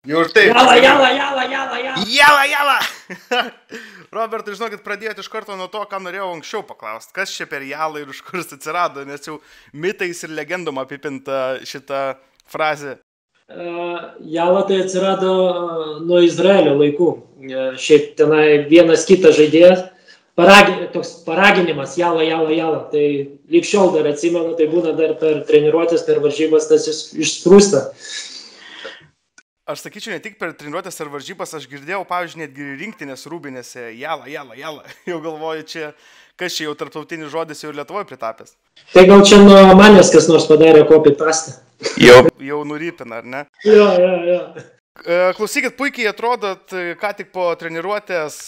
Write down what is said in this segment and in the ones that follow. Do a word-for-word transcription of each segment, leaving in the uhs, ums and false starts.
Jau ir taip. Jala, jala, jala, jala, jala. Jala, jala. Robertai, žinokit, pradėjote iš karto nuo to, ką norėjau anksčiau paklausti. Kas čia per jalą ir iš kur jis atsirado, nes jau mitais ir legendom apipinta šitą frazę. Uh, jala tai atsirado uh, nuo Izraelio laikų. Uh, šiaip tenai vienas kitas žaidėjas, paragi, toks paraginimas, jala, jala, jala. Tai lyg šiol dar atsimenu, tai būna dar per treniruotės, per varžybas tas išsprūsta. Aš sakyčiau, ne tik per treniruotės ar varžybas, aš girdėjau, pavyzdžiui, netgi rinktinės rūbinėse, jala, jala, jala. Jau galvoju, čia, kas čia jau tarptautinis žodis jau ir Lietuvoje pritapęs. Tai gal čia nuo manęs kas nors padarė copy paste. Jau, jau nurypina, ar ne? Jo, jo, jo. Klausykit, puikiai atrodot, ką tik po treniruotės,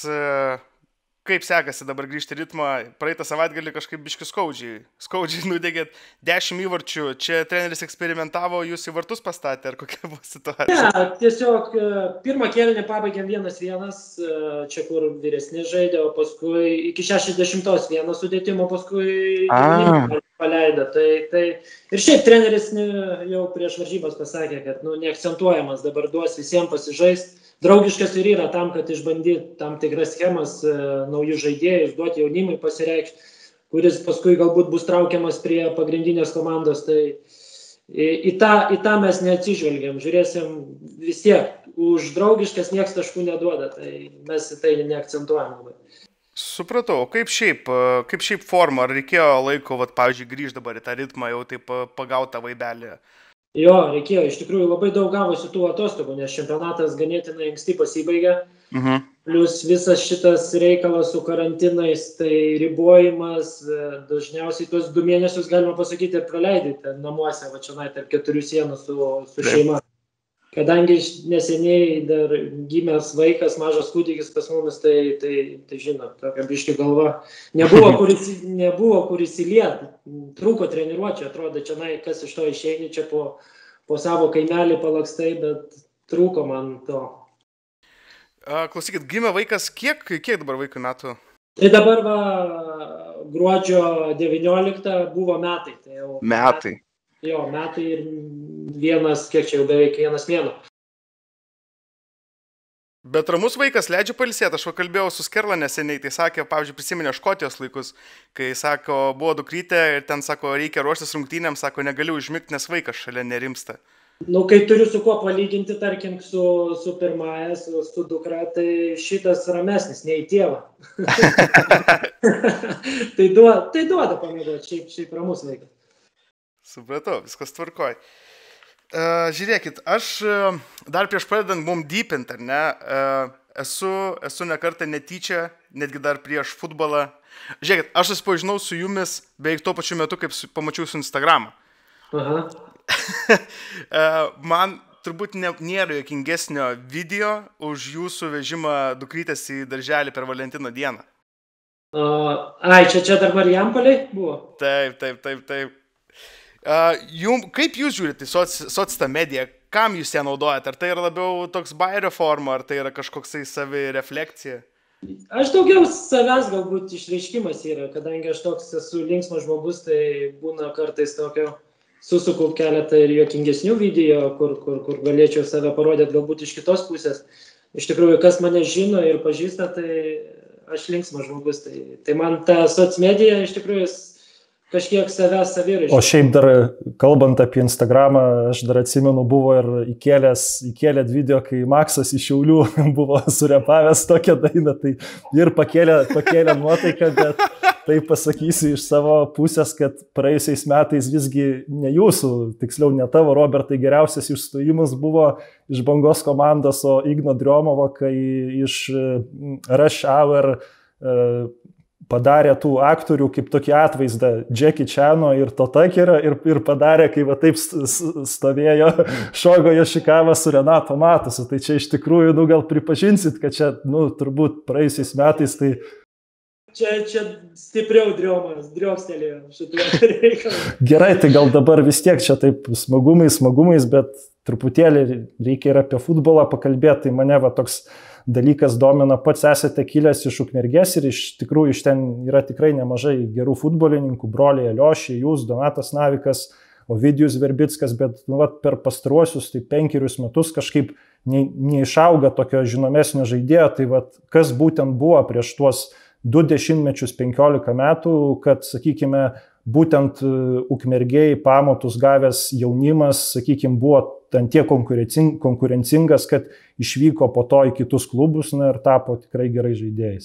kaip sekasi dabar grįžti ritmą. Praeitą savaitgalį kažkaip biški skaudžiai. Skaudžiai nudegėt dešimt įvarčių. Čia treneris eksperimentavo, jūs į vartus pastatė, ar kokia buvo situacija? Ne, tiesiog pirmą kėlinį pabaigėm vienas vienas, čia kur vyresni žaidė, o paskui iki šešiasdešimtos vieno sudėtimo paskui paleido. Tai, tai... Ir šiaip treneris jau prieš varžybas pasakė, kad nu, neakcentuojamas dabar duos visiems pasižaist. Draugiškas ir yra tam, kad išbandyti tam tikras schemas, e, naujus žaidėjus, duoti jaunimui pasireikšti, kuris paskui galbūt bus traukiamas prie pagrindinės komandos. Tai į, į, tą, į tą mes neatsižvelgiam, žiūrėsim vis tiek, už draugiškas nieks taškų neduoda, tai mes į tai neakcentuojam labai. Supratau, kaip šiaip, kaip šiaip forma, ar reikėjo laiko, vat, pavyzdžiui, grįžti dabar į tą ritmą, jau taip pagautą vaibelį? Jo, reikėjo, iš tikrųjų labai daug gavosi tų atostogų, nes čempionatas ganėtinai anksti pasibaigė, mhm. Plus visas šitas reikalas su karantinais, tai ribojimas, dažniausiai tuos du mėnesius, galima pasakyti, praleidėte namuose, va čia tarp keturių sienų su, su šeima. Kadangi neseniai dar gimęs vaikas, mažas kūdikis pas mumis, tai, tai, tai žinot, tokia biški galva. Nebuvo kur, nebuvo kur įsiliet, trūko treniruočio, atrodo, čia nai, kas iš to išeini, čia po, po savo kaimelį palakstai, bet trūko man to. Klausykit, gimė vaikas, kiek, kiek dabar vaikų metų? Tai dabar va, gruodžio devynioliktą buvo metai. Tai jau metai. Jo, metai ir vienas, kiek čia jau beveik vienas mėnuo. Bet ramus vaikas leidžia pailsėti. Aš kalbėjau su Skerla neseniai, tai sakė, pavyzdžiui, prisiminė Škotijos laikus, kai, sako, buvo dukrytė ir ten, sako, reikia ruoštis rungtynėms, sako, negaliu užmigti, nes vaikas šalia nerimsta. Nu, kai turiu su kuo palyginti, tarkim, su, su pirmąja, su, su dukra, tai šitas ramesnis, nei tėvą. tai, duoda, tai duoda pamiegoti, šiaip, šiaip ramus vaikas. Supratau, viskas tvarkoj. Uh, žiūrėkit, aš uh, dar prieš pradedant mum deepint, ar ne, uh, esu, esu ne kartą netyčia, netgi dar prieš futbolą. Žiūrėkit, aš susipažinau su jumis beveik tuo pačiu metu, kaip su, pamačiau su Instagramą. Aha. uh, man turbūt ne, nėra juokingesnio video už jūsų vežimą dukrytės į darželį per Valentino dieną. Uh, ai, čia, čia dar Marijampolėj buvo? Taip, taip, taip, taip. Uh, jum, kaip jūs žiūrite į soc, soctą mediją, kam jūs ją naudojate? Ar tai yra labiau toks bajerio forma, ar tai yra kažkoksai savireflekcija? Aš daugiau savęs galbūt išreiškimas yra, kadangi aš toks esu linksmas žmogus, tai būna kartais tokio susuku keletą ir juokingesnių video, kur, kur, kur galėčiau save parodyti galbūt iš kitos pusės. Iš tikrųjų, kas mane žino ir pažįsta, tai aš linksmas žmogus. Tai, tai man ta socmedija iš tikrųjų kažkiek savęs saviraiškos. O šiaip dar, kalbant apie Instagramą, aš dar atsimenu, buvo ir įkėlęs, įkėlėt video, kai Maksas iš Šiaulių buvo surepavęs tokią dainą, tai ir pakėlė, pakėlė nuotaiką, bet tai pasakysiu iš savo pusės, kad praėjusiais metais visgi ne jūsų, tiksliau ne tavo, Robertai, geriausias išstojimas buvo iš Bangos komandos, o Igno Driomovo, kai iš Rush Hour padarė tų aktorių kaip tokį atvaizdą Jackie Chano ir Totakera ir, ir padarė, kai va taip stovėjo Šogo Yoshikawa su Renato Matusu. Tai čia iš tikrųjų, nu gal pripažinsit, kad čia, nu, turbūt praėjusiais metais tai... Čia, čia stipriau driomas, driostelėjo šitą reikalą. Gerai, tai gal dabar vis tiek čia taip smagumais, smagumais, bet truputėlį reikia ir apie futbolą pakalbėti. Tai mane va toks dalykas domina, pats esate kilęs iš Ukmergės ir iš tikrųjų iš ten yra tikrai nemažai gerų futbolininkų, broliai Aliošiai, jūs, Donatas Navikas, Ovidijus Verbickas, bet nu, vat, per pastaruosius tai penkerius metus kažkaip ne, neišauga tokio žinomesnio žaidėjo, tai vat, kas būtent buvo prieš tuos du dešimtmečius, penkiolika metų, kad, sakykime, būtent Ukmergėj pamatus gavęs jaunimas, sakykime, buvo ten tiek konkurencingas, kad išvyko po to į kitus klubus, na, ir tapo tikrai gerai žaidėjais.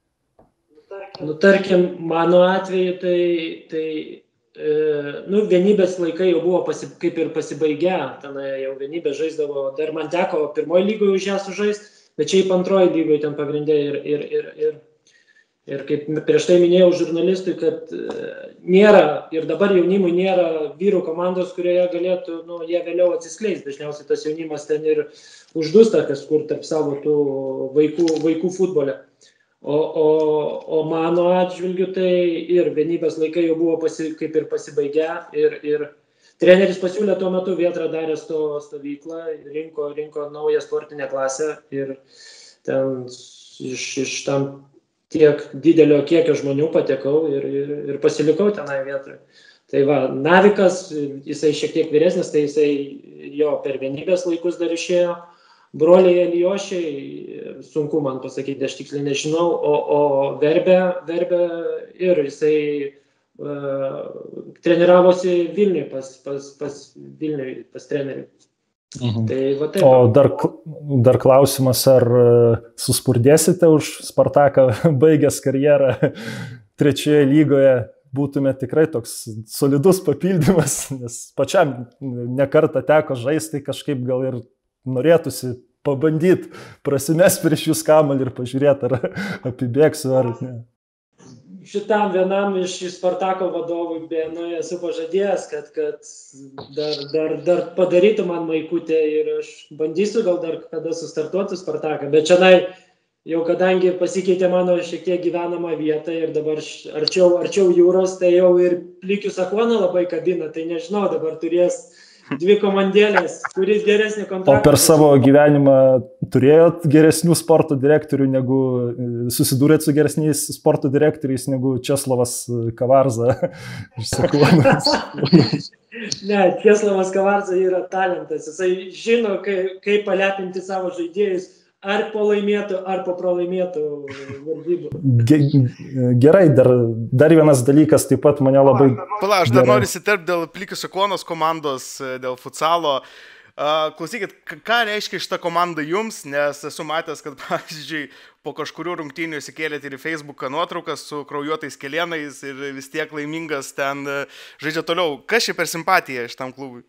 Nu, tarkim, mano atveju, tai, tai e, nu, vienybės laikai jau buvo pasi, kaip ir pasibaigę, ten jau vienybė žaisdavo, dar man teko pirmoji lygoje už ją sužaist, bet čia į antroji lygoje ten pagrindė ir, ir, ir, ir Ir kaip prieš tai minėjau žurnalistui, kad nėra, ir dabar jaunimui nėra vyrų komandos, kurioje galėtų, nu, jie vėliau atsiskleis. Dažniausiai tas jaunimas ten ir uždūsta kažkur tarp savo tų vaikų, vaikų futbole. O, o, o mano atžvilgiu tai ir vienybės laikai jau buvo pasi, kaip ir pasibaigę. Ir, ir treneris pasiūlė tuo metu, Vėtra darė sto stovyklą, rinko, rinko naują sportinę klasę ir ten iš, iš tam tiek didelio kiekio žmonių patekau ir, ir, ir pasilikau tenai vietoje. Tai va, Navikas, jisai šiek tiek vyresnis, tai jisai jo per vienybės laikus dar išėjo. Broliai Elijošiai, sunku man pasakyti, aš tiksliai nežinau, o, o Verbė, Verbė ir jisai uh, treniravosi Vilniui pas, pas, pas, Vilniui, pas treneriui. Mhm. Tai, va, taip, o dar, dar klausimas, ar suspurdėsite už Spartaką baigęs karjerą trečioje lygoje, būtume tikrai toks solidus papildymas, nes pačiam nekartą teko žaisti, kažkaip gal ir norėtųsi pabandyti prasimest prieš jūs kamuolį ir pažiūrėti, ar apibėgsiu ar ne. Šitam vienam iš Spartako vadovų, nu, esu pažadėjęs, kad, kad dar, dar, dar padarytų man maikutę ir aš bandysiu gal dar kada sustartuoti Spartaką. Bet šiandien jau kadangi pasikeitė mano šiek tiek gyvenama vieta ir dabar arčiau, arčiau jūros, tai jau ir Plikių Sakoną labai kabina, tai nežinau, dabar turės dvi komandėlės, kuris geresnį kontaktą. O per savo gyvenimą turėjot geresnių sporto direktorių, negu susidūrėt su geresniais sporto direktoriais negu Česlovas Kavarza iš Sakonos? Ne, Česlovas Kavarza yra talentas, jisai žino, kaip, kaip palepinti savo žaidėjus, ar po laimėtų, ar po pralaimėtų varžybų. Gerai, dar, dar vienas dalykas taip pat mane labai... Pala, aš dar noriu įsiterpti dėl Plikių Sakonos komandos, dėl futsalo. Uh, klausykit, ką reiškia šita komanda jums, nes esu matęs, kad, pavyzdžiui, po kažkurių rungtynių įsikėlėte ir į Facebooką nuotraukas su kraujuotais kelėnais ir vis tiek laimingas ten žaidžia toliau. Kas čia per simpatija šitam klubui?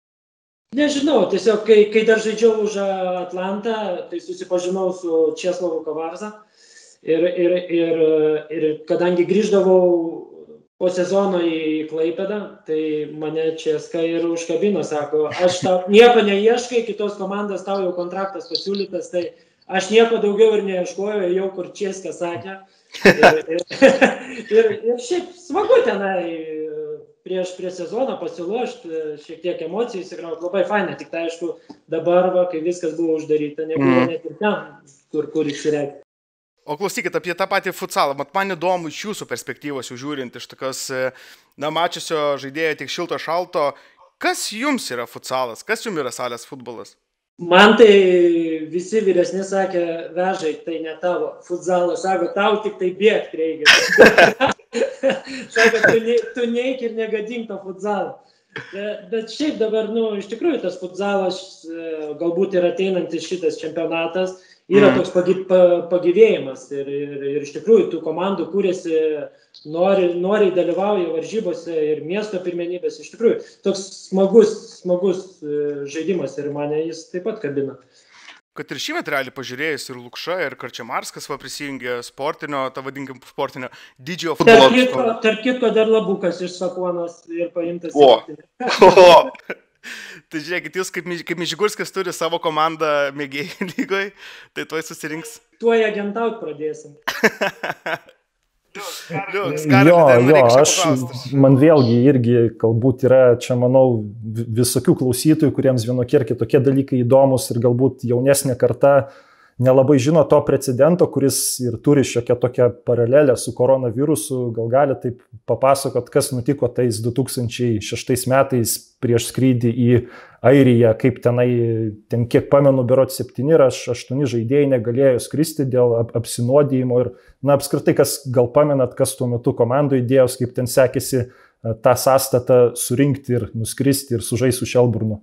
Nežinau, tiesiog kai, kai dar žaidžiau už Atlantą, tai susipažinau su Česlovu Kavarza ir, ir, ir, ir kadangi grįždavau po sezono į Klaipėdą, tai mane Česka ir užkabino, sako, aš tau nieko neieškai, kitos komandos tau jau kontraktas pasiūlytas, tai aš nieko daugiau ir neieškoju, jau kur Česka sakė. Ir, ir, ir, ir šiaip smagu tenai prieš prie sezoną pasilošti, šiek tiek emocijų įsikrauti, labai faina, tik tai aišku, dabar, va, kai viskas buvo uždaryta, nebuvo mm. net ir ten, kur, kur įsireikti. O klausykit, apie tą patį futsalą, mat man įdomu iš jūsų perspektyvos, žiūrint iš tokios, na, mačiusio žaidėjo tik šilto šalto, kas jums yra futsalas, kas jums yra salės futbolas? Man tai visi vyresni sakė, vežai, tai ne tavo futsalas, sako, tau tik tai bėgti reikia. Sako, tu, ne, tu neik ir negadink to futsalą. Bet, bet šiaip dabar, nu, iš tikrųjų tas futsalas, galbūt ir ateinantis šitas čempionatas, yra toks pagi, pa, pagyvėjimas ir, ir, ir iš tikrųjų tų komandų kūrėsi, nori, noriai dalyvauja varžybose ir miesto pirmenybės, iš tikrųjų toks smagus, smagus žaidimas ir mane jis taip pat kabina. Kad ir šįmet realiai pažiūrėjus ir Lukša, ir Karčiamarskas va prisijungė sportinio, tą vadinkim sportinio didžiojo futbolo. Tarp kitko, tarp kitko dar Labukas iš Sakonos ir paimtas. O, o. Tai žiūrėkit, jūs kaip, kaip Mižigurskis turi savo komandą mėgėjų lygoj, tai tuoj susirinks. Tuoj agentaut pradėsim. Liuks, jo, jo, aš, man vėlgi irgi galbūt yra čia, manau, visokių klausytojų, kuriems vienokie ir kitokie dalykai įdomus ir galbūt jaunesnė karta nelabai žino to precedento, kuris ir turi šiokią tokią paralelę su koronavirusu. Gal gali taip papasakot, kas nutiko tais du tūkstančiai šeštais metais prieš skrydį į Airiją, kaip tenai, ten kiek pamenu, berods septyni ar aštuoni žaidėjai negalėjo skristi dėl apsinuodijimo ir, na, apskritai, kas gal pamenat, kas tuo metu komandų idėjos, kaip ten sekėsi tą sąstatą surinkti ir nuskristi ir sužaisti su Šelburnu.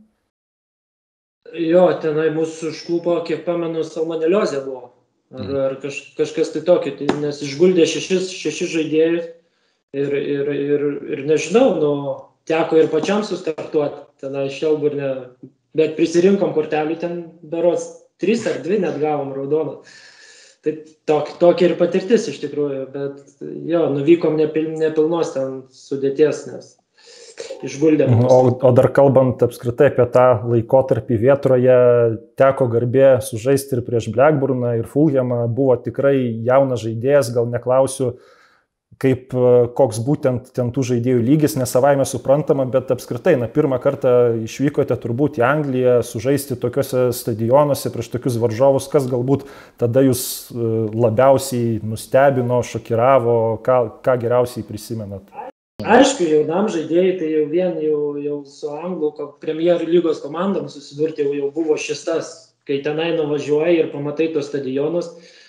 Jo, tenai mūsų užklupo, kiek pamenu, salmoneliozė buvo. Ar, ar kaž, kažkas tai tokio, nes išguldė šešis, šešis žaidėjus ir, ir, ir, ir nežinau, nu, teko ir pačiam sustartuoti tenai Šelburne, bet prisirinkom kortelį ten berods trys ar dvi net gavom raudoną. Tai tok, tokia ir patirtis iš tikrųjų, bet jo, nuvykom nepil, nepilnos ten sudėties, nes išguldėm. O, o dar kalbant apskritai apie tą laikotarpį Vėtroje, teko garbė sužaisti ir prieš Blackburną ir Fulhamą, buvo tikrai jaunas žaidėjas, gal neklausiu, kaip koks būtent ten tų žaidėjų lygis, nesavaime suprantama, bet apskritai, na, pirmą kartą išvykote turbūt į Angliją, sužaisti tokiuose stadionuose prieš tokius varžovus, kas galbūt tada jūs labiausiai nustebino, šokiravo, ką, ką geriausiai prisimenat? Aišku, jaunam žaidėjai, tai jau vien jau, jau su Anglų Premier lygos komandom susidurti jau, jau buvo šis tas, kai tenai nuvažiuoji ir pamatai tos stadionus,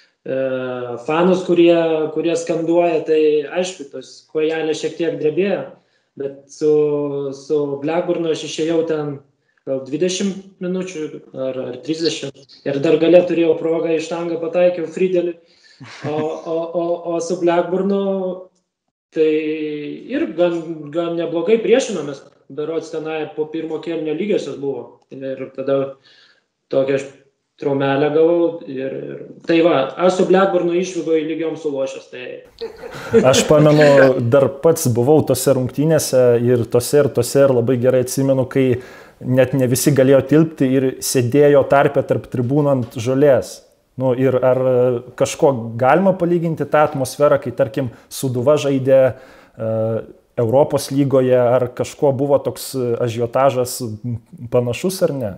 fanus, kurie, kurie skanduoja, tai aišku, tos kojelės šiek tiek drebėjo, bet su, su Blackburnu aš išėjau ten gal dvidešimt minučių ar, ar trisdešimt ir dar gale turėjau progą į štangą pataikiau Fridelį, o, o, o, o su Blackburnu tai ir gan, gan neblogai priešinomės, berods tenai po pirmo kėlinio lygiosios buvo ir tada tokia traumelę gavau ir, ir tai va, aš su Blackburnu išvyko į lygiom sulošęs. Tai... Aš pamenu, dar pats buvau tose rungtynėse ir tose ir tose ir labai gerai atsimenu, kai net ne visi galėjo tilpti ir sėdėjo tarpe tarp tribūnų ant žolės. Nu, ir ar kažko galima palyginti tą atmosferą, kai tarkim Sūduva žaidė uh, Europos lygoje, ar kažko buvo toks ažiotažas panašus ar ne?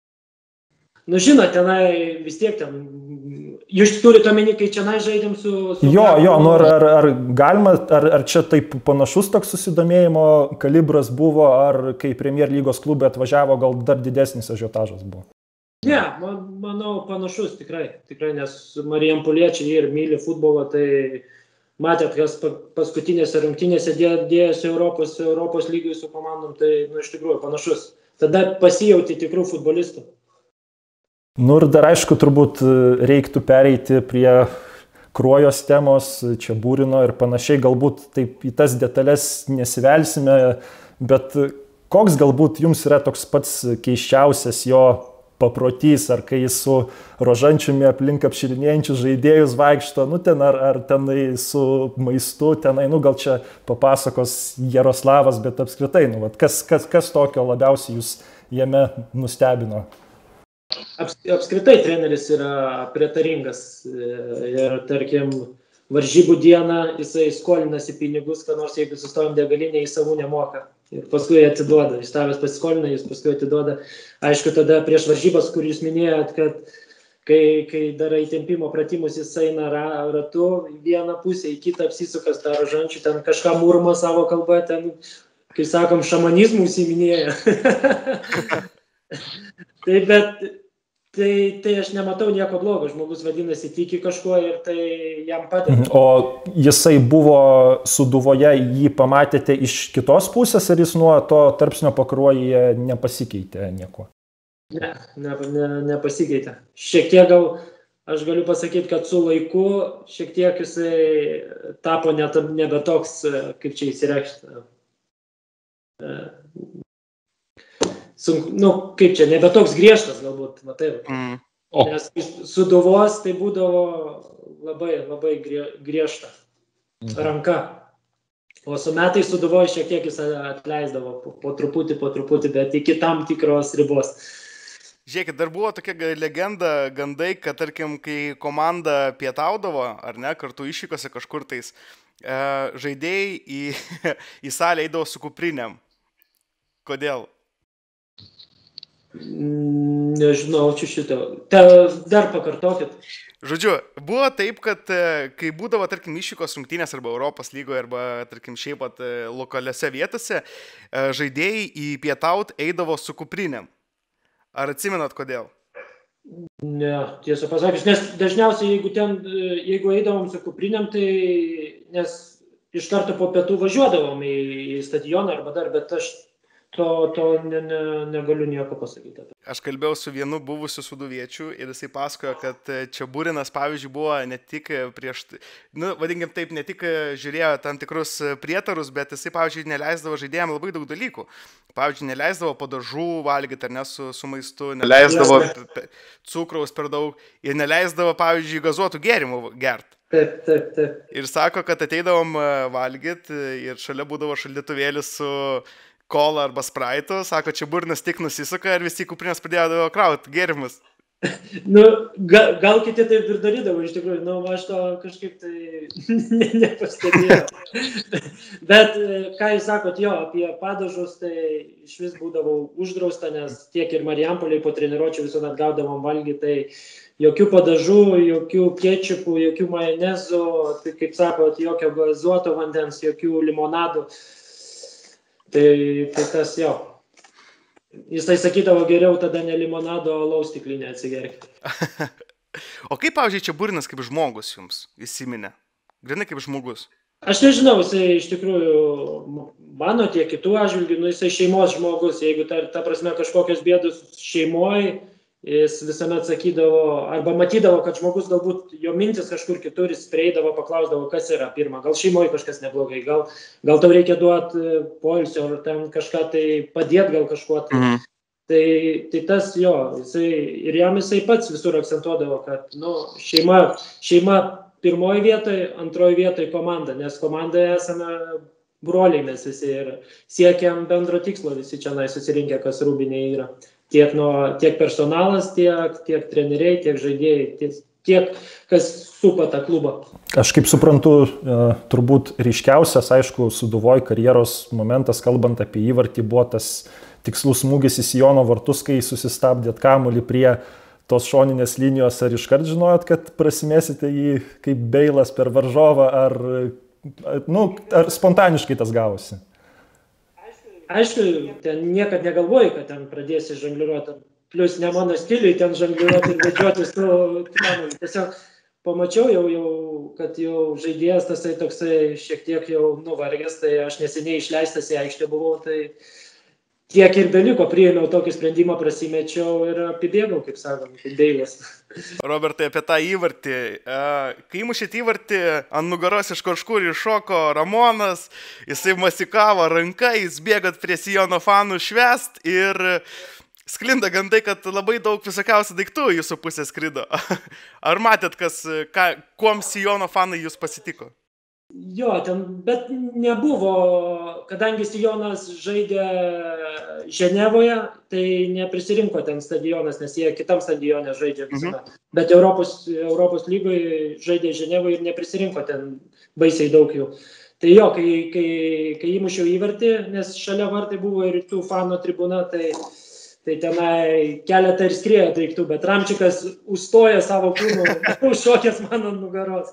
Nu, žinot, tenai vis tiek ten, jūs turite omeny, kai čia žaidėm su... su jo, jo, nu, ar, ar, ar galima, ar, ar čia taip panašus toks susidomėjimo kalibras buvo, ar kai Premier lygos klubai atvažiavo, gal dar didesnis ažiotažas buvo? Ne, man, manau, panašus tikrai, tikrai, nes Marijampoliečiai ir myli futbolą, tai matėt, kas paskutinėse rungtynėse dėjosi Europos, Europos lygiai su komandom, tai, nu, iš tikrųjų panašus. Tada pasijauti tikrų futbolistų. Nu ir dar aišku, turbūt reiktų pereiti prie Kruojos temos, čia Būrino ir panašiai, galbūt taip į tas detalės nesivelsime, bet koks galbūt jums yra toks pats keiščiausias jo paprotys, ar kai jis su rožančiumi aplink apširinėjančius žaidėjus vaikšto, nu ten ar, ar tenai su maistu, tenai, nu gal čia papasakos Jaroslavas, bet apskritai, nu, vat, kas, kas, kas tokio labiausiai jūs jame nustebino? Apskritai treneris yra prietaringas ir, tarkim, varžybų dieną jisai skolinasi pinigus, kad nors jeigu sustojom degalinę, jis savų nemoka. Ir paskui atiduoda. Jis tavęs pasiskolina, jis paskui atiduoda. Aišku, tada prieš varžybas, kur jūs minėjot, kad kai, kai darai tempimo pratimus, jis eina ratu, vieną pusę į kitą apsisukas tą rožančių, ten kažką murma savo kalbą, ten, kai sakom, šamanizmų užsiiminėja. Tai bet, tai, tai aš nematau nieko blogo, žmogus vadinasi tiki kažkuo ir tai jam padeda. O jisai buvo Sūduvoje, jį pamatėte iš kitos pusės, ar jis nuo to tarpsnio Pakruojyje nepasikeitė nieko? Ne, ne, ne, nepasikeitė. Šiek tiek gal, aš galiu pasakyti, kad su laiku šiek tiek jisai tapo net, nebe toks, kaip čia įsireikšti. Sunk, nu, kaip čia, nebe toks griežtas galbūt, matai. Mm. Nes Sūduvos tai būdavo labai, labai grie, griežta ranka. O su metais Sūduvoje šiek tiek jis atleisdavo po, po truputį, po truputį, bet iki tam tikros ribos. Žiūrėkit, dar buvo tokia legenda, gandai, kad, tarkim, kai komanda pietaudavo, ar ne, kartu išvykose kažkur tais, e, žaidėjai į, į salę eidavo su kuprinėm. Kodėl? Nežinau, čia šitą. Te, dar pakartokit. Žodžiu, buvo taip, kad kai būdavo, tarkim, išvykos rungtynės arba Europos lygoje, arba, tarkim, šiaip pat lokaliose vietose, žaidėjai į pietaut eidavo su kuprinėm. Ar atsimenat, kodėl? Ne, tiesą pasakius, nes dažniausiai, jeigu, ten, jeigu eidavom su kuprinėm, tai nes iš karto po pietų važiuodavom į, į stadioną arba dar, bet aš to, to ne, ne, negaliu nieko pasakyti. Aš kalbėjau su vienu buvusiu suduviečiu ir jisai pasakojo, kad Čiaburinas, pavyzdžiui, buvo ne tik prieš, nu, vadinkim taip, ne tik žiūrėjo tam tikrus prietarus, bet jisai, pavyzdžiui, neleisdavo žaidėjams labai daug dalykų. Pavyzdžiui, neleisdavo padažų valgyti ar ne su, su maistu, neleisdavo cukraus per daug ir neleisdavo, pavyzdžiui, gazuotų gėrimų gerti. Taip, taip, taip. Ir sako, kad ateidavom valgyti ir šalia būdavo šaldytuvėlis su kola arba spraitu, sako, Čiaburinas tik nusisuka ir visi kuprinės pradėjo krauti gėrimus. Nu, gal, gal kiti taip ir darydavo, iš tikrųjų, nu, aš to kažkaip tai ne, nepastebėjau. Bet, ką jūs sakot, jo, apie padažus, tai iš vis būdavau uždrausta, nes tiek ir Marijampolėje po treniruočių visuomet gaudavom valgyti, tai jokių padažų, jokių kečupų, jokių majonezų, tai kaip sakot, jokio gazuoto vandens, jokių limonadų. Tai, tai tas jo. Jisai sakydavo, geriau tada ne limonado, o alaus stiklinę atsigerkti. O kaip, pavyzdžiui, Čiaburinas kaip žmogus jums įsiminė? Grinai kaip žmogus? Aš nežinau, jisai iš tikrųjų mano tiek kitų atžvilgių, nu jisai šeimos žmogus, jeigu ta, ta prasme kažkokios bėdos šeimoje, jis visuomet sakydavo, arba matydavo, kad žmogus galbūt jo mintis kažkur kitur, jis prieidavo, paklausdavo, kas yra pirma, gal šeimoje kažkas neblogai, gal, gal tau reikia duoti poilsio, ar ten kažką tai padėti, gal kažkuo tai. Mhm. Tai, tai tas jo, jisai, ir jam jisai pats visur akcentuodavo, kad nu, šeima, šeima pirmoji vietoje, antroji vietoje komanda, nes komandoje esame broliai mes visi ir siekiam bendro tikslo, visi čia susirinkę, kas Rūbinėje yra. Tiek, nuo, tiek personalas, tiek, tiek treneriai, tiek žaidėjai, tiek, tiek kas supa tą klubą. Aš kaip suprantu, turbūt ryškiausias, aišku, Sūduvoj karjeros momentas, kalbant apie įvartį, buvo tas tikslus smūgis į Sijono vartus, kai susistabdėt kamuolį prie tos šoninės linijos. Ar iškart žinojot, kad prasimėsite jį kaip Beilas per varžovą, ar, nu, ar spontaniškai tas gavosi? Aišku, ten niekad negalvoji, kad ten pradėsi žongliruoti, plus ne mano stiliui ten žongliruoti ir vedžioti su kamuoliu. Tiesiog pamačiau jau, jau, kad jau žaidėjas tasai toksai šiek tiek jau nuvargęs, tai aš neseniai išleistas į aikštę buvau, tai tiek ir beliko, priėmiau tokį sprendimą, prasimečiau ir apibėgau, kaip sakom, kaip Beilas. Robertai, apie tą įvartį. Kai mušėt įvartį, ant nugaros iš kažkur iššoko Ramonas, jisai masikavo ranką, jis bėgat prie Sijono fanų švęst ir sklinda gandai, kad labai daug visokiausių daiktų jūsų pusė skrido. Ar matėt, kas, ką, kuom Sijono fanai jūs pasitiko? Jo, ten, bet nebuvo, kadangi Sijonas žaidė Ženevoje, tai neprisirinko ten stadionas, nes jie kitam stadione žaidžia visame. Mhm. Bet Europos, Europos lygoje žaidė Ženevoje ir neprisirinko ten baisiai daug jų. Tai jo, kai, kai, kai įmušiau įvartį, nes šalia vartai buvo ir tų fanų tribūna, tai, tai tenai keletą ir skriejo daiktų, bet Ramčikas užstoja savo kūnų, užšokęs man ant nugaros.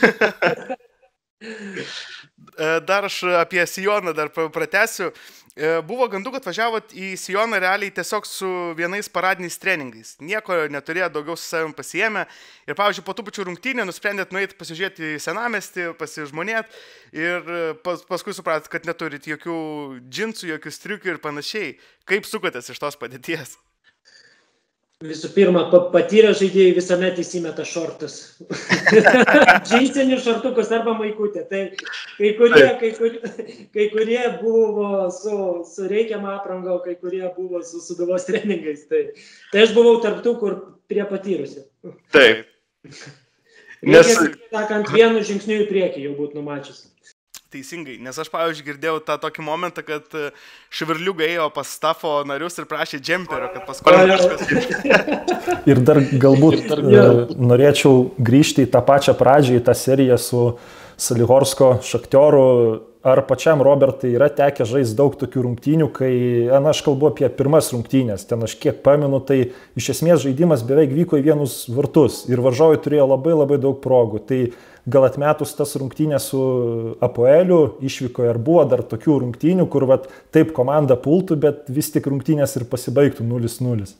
Dar aš apie Sijoną dar pratęsiu. Buvo gandų, kad važiavot į Sijoną realiai tiesiog su vienais paradiniais treningais. Nieko neturėjo daugiau su savim pasiėmę. Ir, pavyzdžiui, po tų pačių rungtynių nusprendėt nueiti pasižiūrėti į senamiestį, pasižmonėt. Ir pas, paskui supratot, kad neturit jokių džinsų, jokių striukių ir panašiai. Kaip sukotės iš tos padėties? Visų pirma, patyrę žaidėjai visuomet įsimeta šortus. Džinsinius šortukus arba maikutę. Tai kai kurie, kai kurie, kai kurie buvo su, su reikiama apranga, kai kurie buvo su Sūduvos treningais. Tai, tai aš buvau tarp tų, kur prie patyrusių. Taip. Nes... Reikia, sakant, vienu žingsniu į priekį jau būtų numačius. Teisingai, nes aš, pavyzdžiui, girdėjau tą tokį momentą, kad Šiverliuga ėjo pas Stafo narius ir prašė džemperio, kad paskolintų kažkas. Ir dar galbūt ir dar, norėčiau grįžti į tą pačią pradžią, į tą seriją su, Salihorsko Šachtioru. Ar pačiam Robertai yra tekę žaisti daug tokių rungtynių, kai, na, aš kalbu apie pirmas rungtynės, ten aš kiek pamenu, tai iš esmės žaidimas beveik vyko į vienus vartus ir varžovai turėjo labai labai daug progų. Tai gal atmetus tas rungtynės su Apoeliu išvykoje, ar buvo dar tokių rungtynių, kur vat, taip komanda pultų, bet vis tik rungtynės ir pasibaigtų nulis nulis?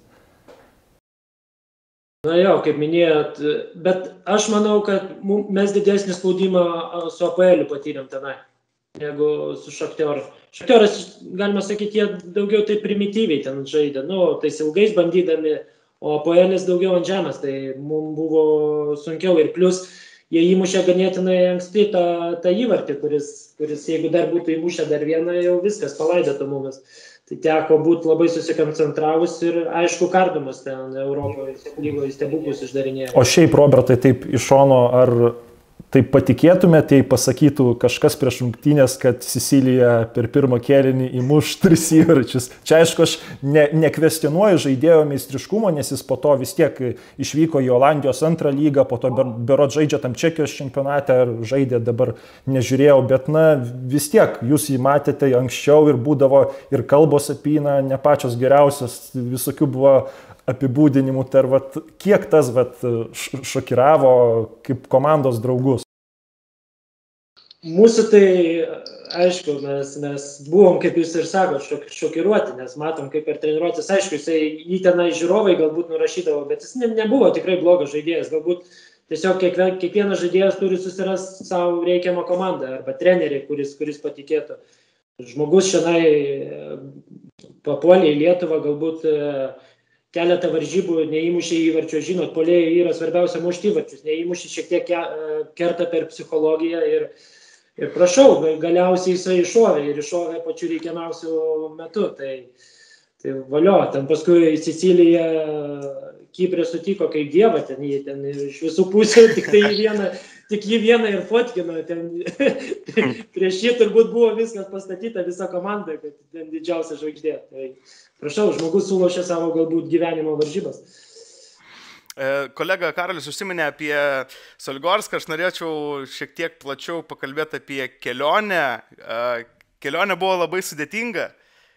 Na jo, kaip minėjot, bet aš manau, kad mes didesnį spaudimą su Apoeliu patyrėm tenai negu su Šachtioru. Šachtioras, galima sakyti, jie daugiau taip primityviai ten žaidė, nu, tais ilgais bandydami, o Apoelis daugiau ant žemės, tai mums buvo sunkiau ir plus jie įmušė ganėtinai anksti tą, tą įvartį, kuris, kuris, jeigu dar būtų įmušę dar vieną, jau viskas palaidotų mumis. Tai teko būti labai susikoncentravus ir, aišku, kardomas ten Europoje lygoje stebuklus išdarinėjo. O šiaip, Robertai, taip iš šono, ar taip patikėtumėte, jei pasakytų kažkas prieš rungtynės, kad Sicilija per pirmą kėlinį įmuš tris įvarčius? Čia, aišku, aš ne, nekvestionuoju žaidėjo meistriškumo, nes jis po to vis tiek išvyko į Olandijos antrą lygą, po to berot žaidžia tam Čekijos čempionate, ar žaidė, dabar nežiūrėjau, bet na, vis tiek jūs jį matėte anksčiau ir būdavo ir kalbos apie jį, ne pačios geriausios, visokių buvo apibūdinimų, tai vat, kiek tas vat, šokiravo kaip komandos draugus? Mūsų tai, aišku, mes, mes buvom, kaip jūs ir sakot, šok, šokiruoti, nes matom, kaip per treniruotis, aišku, jisai jį tenai žiūrovai galbūt nurašydavo, bet jis ne, nebuvo tikrai blogas žaidėjas, galbūt tiesiog kiekvien, kiekvienas žaidėjas turi susirasti savo reikiamą komandą arba trenerį, kuris, kuris patikėtų. Žmogus šiandien papuolė į Lietuvą, galbūt keletą varžybų neįmušė įvarčio, žinot, puolėjai yra svarbiausia mušti įvarčius, neįmušė šiek tiek kerta per psichologiją ir, ir prašau, galiausiai jisai iššovė ir iššovė pačiu reikiamiausiu metu, tai, tai valio, ten paskui Sicilija Kiprė sutiko kaip dievą, ten jį ten iš visų pusių, tik tai jį vieną, tik jį vieną ir fotkino, ten prieš jį turbūt buvo viskas pastatyta, visa komanda, kad ten didžiausia žvaigždė, tai prašau, žmogus sulošė savo galbūt gyvenimo varžybas. Kolega Karolis užsiminė apie Soligorską, aš norėčiau šiek tiek plačiau pakalbėti apie kelionę. Kelionė buvo labai sudėtinga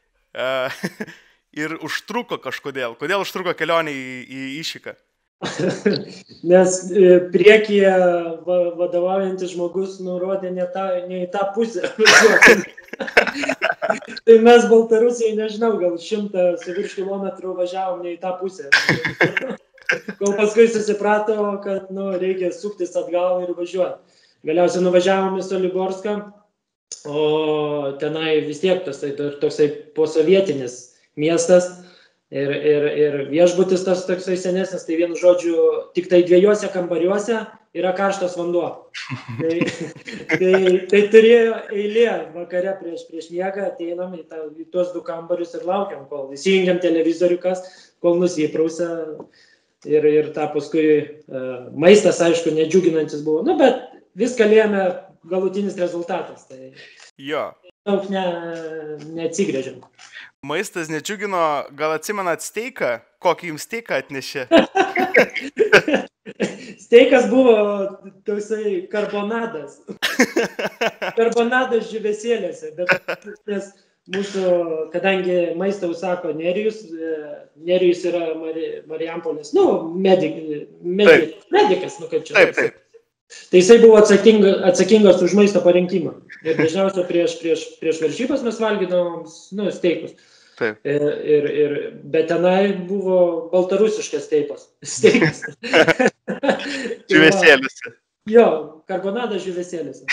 ir užtruko kažkodėl. Kodėl užtruko kelionė į, į Išvyką? Nes priekyje vadovaujantis žmogus nurodė ne, ta, ne į tą pusę. Tai mes Baltarusijai, nežinau, gal šimtą su virš kilometrų važiavom ne į tą pusę. Kol paskui susiprato, kad nu, reikia suktis atgal ir važiuoti. Galiausiai nuvažiavom į Soligorską, o tenai vis tiek tas, tai, toksai posovietinis miestas ir, ir, ir viešbutis tas toksai senesnis, tai vienu žodžiu, tik tai dviejose kambariuose yra karštas vanduo. Tai, tai, tai turėjo eilė vakare prieš, prieš miegą, ateinam į, tą, į tuos du kambarius ir laukiam, kol įsijungiam televizorių, kas, kol nusiprausia ir, ir tą paskui uh, maistas, aišku, nedžiuginantis buvo, nu, bet viską lėmė galutinis rezultatas. Tai jo. Daug ne, neatsigrėžiam. Maistas nedžiugino, gal atsimenat steiką? Kokį jums steiką atnešė? Steikas buvo toksai karbonadas. Karbonadas žyvesėlėse, bet nes mūsų, kadangi maistą užsako Nerijus, Nerijus yra Mari, Marijampolės, nu, medik, medik, medikas, nu kaip čia. Taip, taip. Tai jisai buvo atsakinga, atsakingas už maisto parinkimą. Ir dažniausiai prieš, prieš, prieš varžybas mes valgydavom, nu, steikus. Taip. Ir, ir, ir, bet tenai buvo baltarusiškas steikas. Steikas. Žyvesėlėse. Jo, karbonadas žyvesėlėse.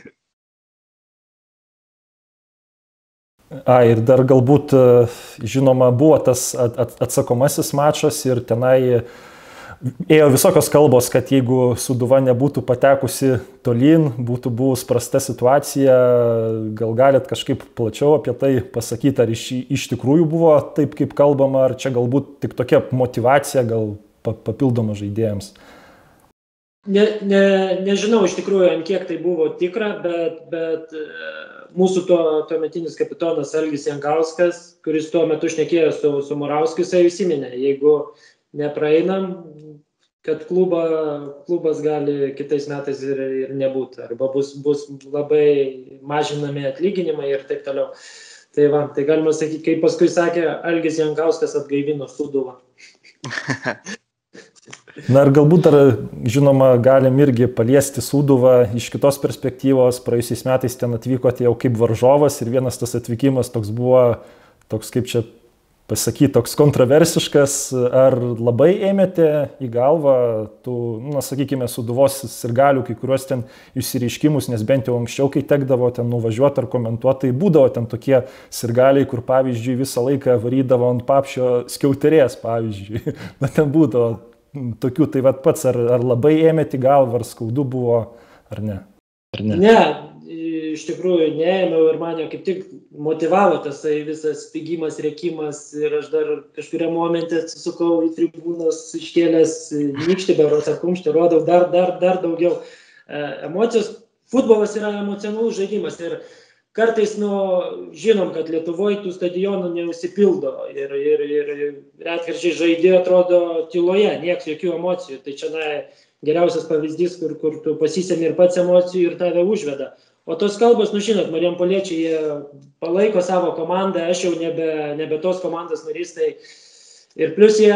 A, ir dar galbūt, žinoma, buvo tas atsakomasis mačas ir tenai ėjo visokios kalbos, kad jeigu Sūduva nebūtų patekusi tolyn, būtų buvus prasta situacija. Gal galit kažkaip plačiau apie tai pasakyti, ar iš, iš tikrųjų buvo taip, kaip kalbama, ar čia galbūt tik tokia motyvacija, gal papildoma žaidėjams? Ne, ne, nežinau iš tikrųjų, ant kiek tai buvo tikra, bet, bet mūsų tuo, tuometinis kapitonas Algis Jankauskas, kuris tuo metu šnekėjo su, su Moravskiu, jisai įsiminė, jeigu nepraeinam, kad kluba, klubas gali kitais metais ir, ir nebūti, arba bus, bus labai mažinami atlyginimai ir taip toliau. Tai va, tai galima sakyti, kaip paskui sakė, Algis Jankauskas atgaivino Sūduvą. Na ir galbūt dar, žinoma, galim irgi paliesti Sūduvą iš kitos perspektyvos. Praėjusiais metais ten atvykote jau kaip varžovas ir vienas tas atvykimas toks buvo, toks kaip čia pasakyti, toks kontroversiškas. Ar labai ėmėte į galvą tų, na, sakykime, Sūduvos sirgalių, kai kuriuos ten išsireiškimus, nes bent jau anksčiau, kai tekdavo ten nuvažiuoti ar komentuoti, tai būdavo ten tokie sirgaliai, kur, pavyzdžiui, visą laiką varydavo ant papšio skiauterės, pavyzdžiui. Na, ten būdavo tokių, tai vat pats, ar, ar labai ėmėte į galvą, ar skaudu buvo, ar ne? Ar ne? Ne, iš tikrųjų neėmiau ir mane kaip tik motivavo tas visas spigimas, rėkimas ir aš dar kažkuria momente atsisukau į tribūnas, iškėlęs nykštį, berods ar kumštį, rodau dar, dar, dar daugiau emocijos. Futbolas yra emocionalus žaidimas ir kartais, nu, žinom, kad Lietuvoje tų stadionų neužsipildo ir, ir, ir retkarčiai žaidėjai atrodo tyloje, nieks jokių emocijų. Tai čia na, geriausias pavyzdys, kur, kur tu pasisemi ir pats emocijų ir tave užveda. O tos kalbos, nu žinot, marijampoliečiai, jie palaiko savo komandą, aš jau nebe, nebe tos komandos narys, tai ir plus jie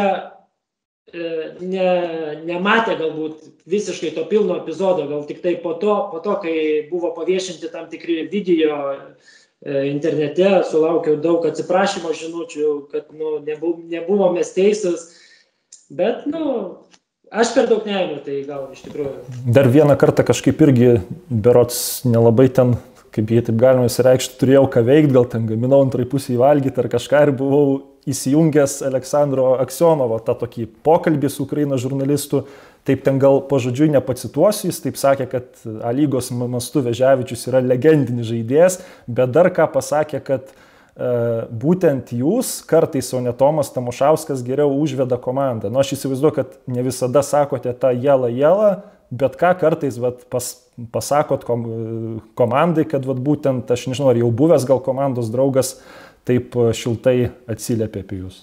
e, ne, nematė galbūt visiškai to pilno epizodo, gal tik tai po to, po to, kai buvo paviešinti tam tikri video e, internete, sulaukiau daug atsiprašymo žinučių, kad nu, nebuv, nebuvo mes teisūs, bet, nu, aš per daug neėmiau, tai gal iš tikrųjų. Dar vieną kartą kažkaip irgi, berods nelabai ten, kaip jie taip galima įsireikšti, turėjau ką veikti, gal ten gaminau antrai pusį valgyti ar kažką ir buvau įsijungęs Aleksandro Aksionovo tą tokį pokalbį su Ukrainos žurnalistu. Taip ten gal pažodžiui nepacituosiu, jis taip sakė, kad A lygos mastu Veževičius yra legendinis žaidėjas, bet dar ką pasakė, kad būtent jūs kartais, o ne Tomas Tamošauskas geriau užveda komandą. Nu, aš įsivaizduoju, kad ne visada sakote tą jelą jelą, bet ką kartais vat, pas, pasakot kom, komandai, kad vat, būtent, aš nežinau, ar jau buvęs gal komandos draugas taip šiltai atsiliepia apie jūs.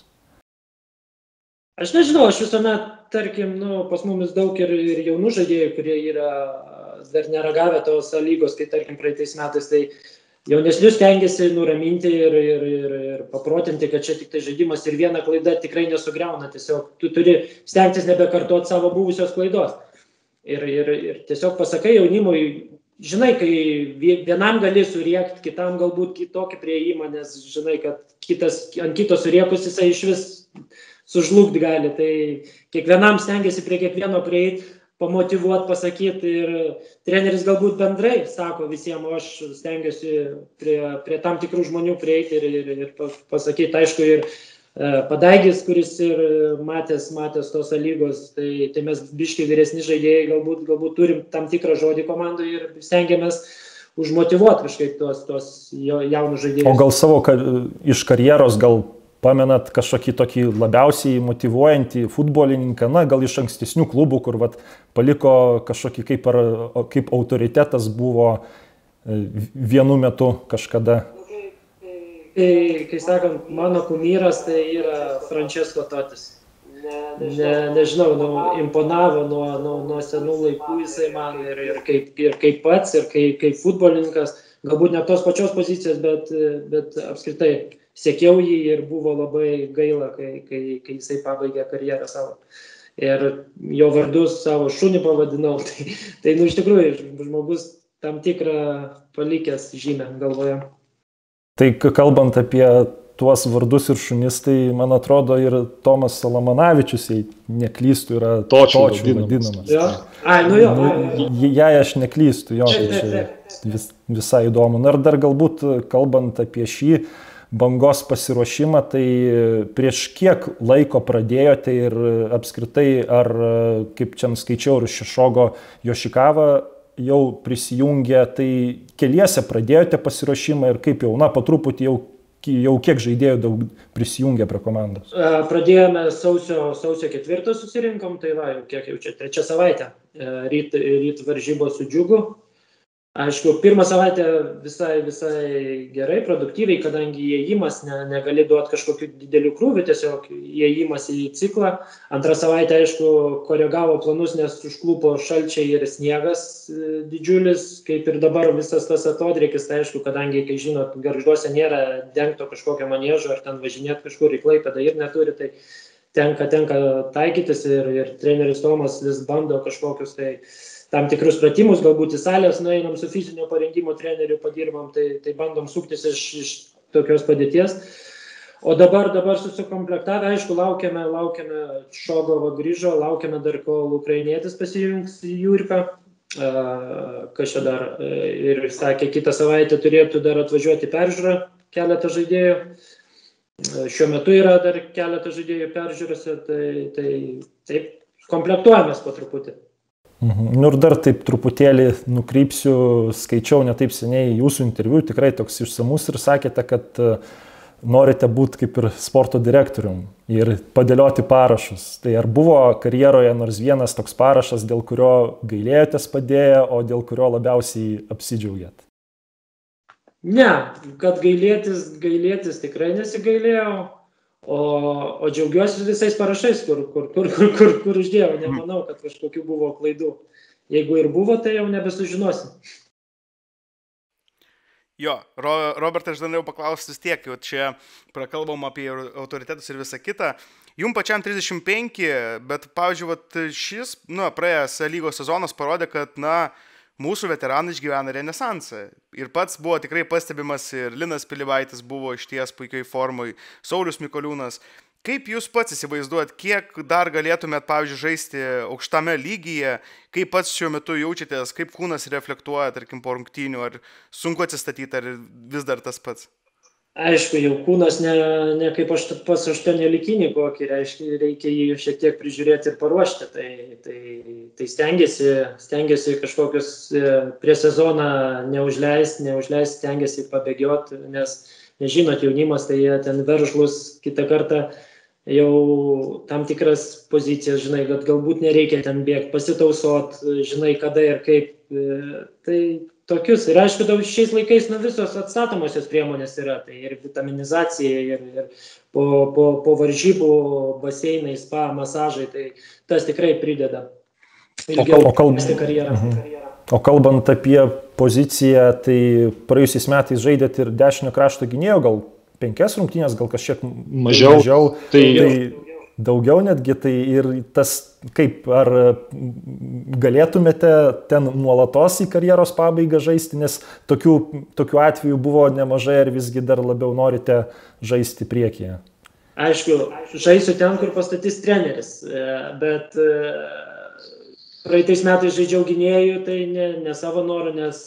Aš nežinau, aš visuomet, tarkim, nu, pas mumis daug ir, ir jaunų žaidėjų, kurie yra dar neragavę tos A lygos, kai tarkim praeitais metais, tai jaunesnius stengiasi nuraminti ir, ir, ir, ir paprotinti, kad čia tik tai žaidimas ir viena klaida tikrai nesugriauna. Tiesiog tu turi stengtis nebekartoti savo buvusios klaidos. Ir, ir, ir tiesiog pasakai jaunimui, žinai, kai vienam gali suriekti, kitam galbūt kitokį prieimą, nes žinai, kad kitas, ant kito suriekus jisai iš vis sužlugti gali. Tai kiekvienam stengiasi prie kiekvieno prieiti, pamotivuoti, pasakyti ir treneris galbūt bendrai sako visiems, o aš stengiuosi prie, prie tam tikrų žmonių prieiti ir, ir, ir pasakyti, aišku, ir e, Padaigis, kuris ir matęs, matęs tos A lygos, tai, tai mes biškai vyresni žaidėjai galbūt, galbūt turim tam tikrą žodį komandai ir stengiamės užmotivuoti kažkaip tos, tos jaunus žaidėjus. O gal savo kar, iš karjeros gal pamenat kažkokį tokį labiausiai motyvuojantį futbolininką, na, gal iš ankstesnių klubų, kur vat, paliko kažkokį kaip, ar, kaip autoritetas buvo vienu metu kažkada? Kai, kai sakant, mano kumyras tai yra Francesco Totis. Ne, nežinau, nu, imponavo nuo, nuo, nuo senų laikų jisai man ir, ir, kaip, ir kaip pats, ir kaip, kaip futbolininkas, galbūt ne tos pačios pozicijos, bet, bet apskritai. Sekiau jį ir buvo labai gaila, kai, kai, kai jisai pabaigė karjerą savo. Ir jo vardus savo šunį pavadinau. Tai, tai nu, iš tikrųjų, žmogus tam tikrą palikęs žymę galvoje. Tai kalbant apie tuos vardus ir šunis, tai man atrodo ir Tomas Salamanavičius, jei neklystu, yra Točiu vadinamas. Jo? Ai, nu jo. Nu, jei aš neklystu, jo, tai čia vis, visai įdomu. Na ir dar galbūt kalbant apie šį Bangos pasiruošimą, tai prieš kiek laiko pradėjote ir apskritai, ar kaip čia skaičiau, ir Šišogo Jošikava jau prisijungė, tai keliese pradėjote pasiruošimą ir kaip jau, na, po truputį jau, jau kiek žaidėjų daug prisijungė prie komandos? Pradėjome sausio, sausio ketvirtą susirinkom, tai va, jau kiek jau čia trečią savaitę, ryt, ryt varžybos su Džiugu. Aišku, pirmą savaitę visai, visai gerai, produktyviai, kadangi įėjimas ne, negali duoti kažkokių didelių krūvių, tiesiog įėjimas į ciklą. Antrą savaitę, aišku, koregavo planus, nes užklupo šalčiai ir sniegas didžiulis, kaip ir dabar visas tas atodrėkis, tai aišku, kadangi, kai žinot, Gargžduose nėra dengto kažkokio maniežo, ar ten važinėti kažkur į Klaipėdą ir neturi, tai tenka, tenka taikytis ir, ir treneris Tomas vis bando kažkokius tai tam tikrus pratimus, galbūt į salės nueinam su fizinio parengimo treneriu padirbam, tai, tai bandom suktis iš, iš tokios padėties. O dabar, dabar susikomplektavę, aišku, laukiame, laukiame Šogovo grįžo, laukiame dar, kol ukrainietis pasijungs į Jurką, kas čia dar, ir sakė, kitą savaitę turėtų dar atvažiuoti peržiūrą keletą žaidėjų. Šiuo metu yra dar keletą žaidėjų peržiūrose, tai, tai taip, komplektuojamės po truputį. Mhm. Nu ir dar taip truputėlį nukrypsiu, skaičiau ne taip seniai jūsų interviu, tikrai toks išsamus ir sakėte, kad norite būti kaip ir sporto direktorium ir padėlioti parašus. Tai ar buvo karjeroje nors vienas toks parašas, dėl kurio gailėjotės padėję, o dėl kurio labiausiai apsidžiaugėt? Ne, kad gailėtis, gailėtis tikrai nesigailėjau. O, o džiaugiuosi visais parašais, kur, kur, kur, kur, kur, kur uždėjau. Nemanau, kad kažkokių buvo klaidų. Jeigu ir buvo, tai jau nebesužinosim. Jo, Ro, Robertas, aš norėjau paklausti vis tiek, jau čia prakalbam apie autoritetus ir visą kitą. Jums pačiam trisdešimt penki, bet, pavyzdžiui, vat, šis, nu, praėjęs lygos sezonas parodė, kad, na, mūsų veteranai išgyvena renesansą. Ir pats buvo tikrai pastebimas ir Linas Pilibaitis buvo išties puikiai formui, Saulius Mikoliūnas. Kaip jūs pats įsivaizduojat, kiek dar galėtumėt, pavyzdžiui, žaisti aukštame lygyje, kaip pats šiuo metu jaučiatės, kaip kūnas reflektuoja, tarkim, po rungtynių, ar sunku atsistatyti, ar vis dar tas pats? Aišku, jau kūnas ne, ne kaip aš pas aštuoniolikinį kokį, reiškia, reikia jį šiek tiek prižiūrėti ir paruošti. Tai, tai, tai stengiasi, stengiasi kažkokius prie sezoną neužleisti, neužleisti, stengiasi pabėgioti, nes, nežinot, jaunimas, tai jie ten veržlus kitą kartą jau tam tikras pozicijas, žinai, kad galbūt nereikia ten bėgti, pasitausot, žinai, kada ir kaip. Tai tokius. Ir aišku, šiais laikais nu, visos atstatomosios priemonės yra. Tai ir vitaminizacija, ir, ir po, po, po varžybų baseinai, spa, masažai. Tai tas tikrai prideda. Ilgiau o, kalb... karjerą. Mhm. O kalbant apie poziciją, tai praėjusiais metais žaidėt ir dešinio krašto gynėjo, gal penkias rungtynės, gal kažkiek mažiau. mažiau tai... tai... Daugiau netgi, tai ir tas, kaip, ar galėtumėte ten nuolatos į karjeros pabaigą žaisti, nes tokių, tokių atvejų buvo nemažai, ar visgi dar labiau norite žaisti priekyje? Aišku, žaisiu ten, kur pastatys treneris, bet praeitais metais žaidžiau gynėjų, tai ne, ne savo norų, nes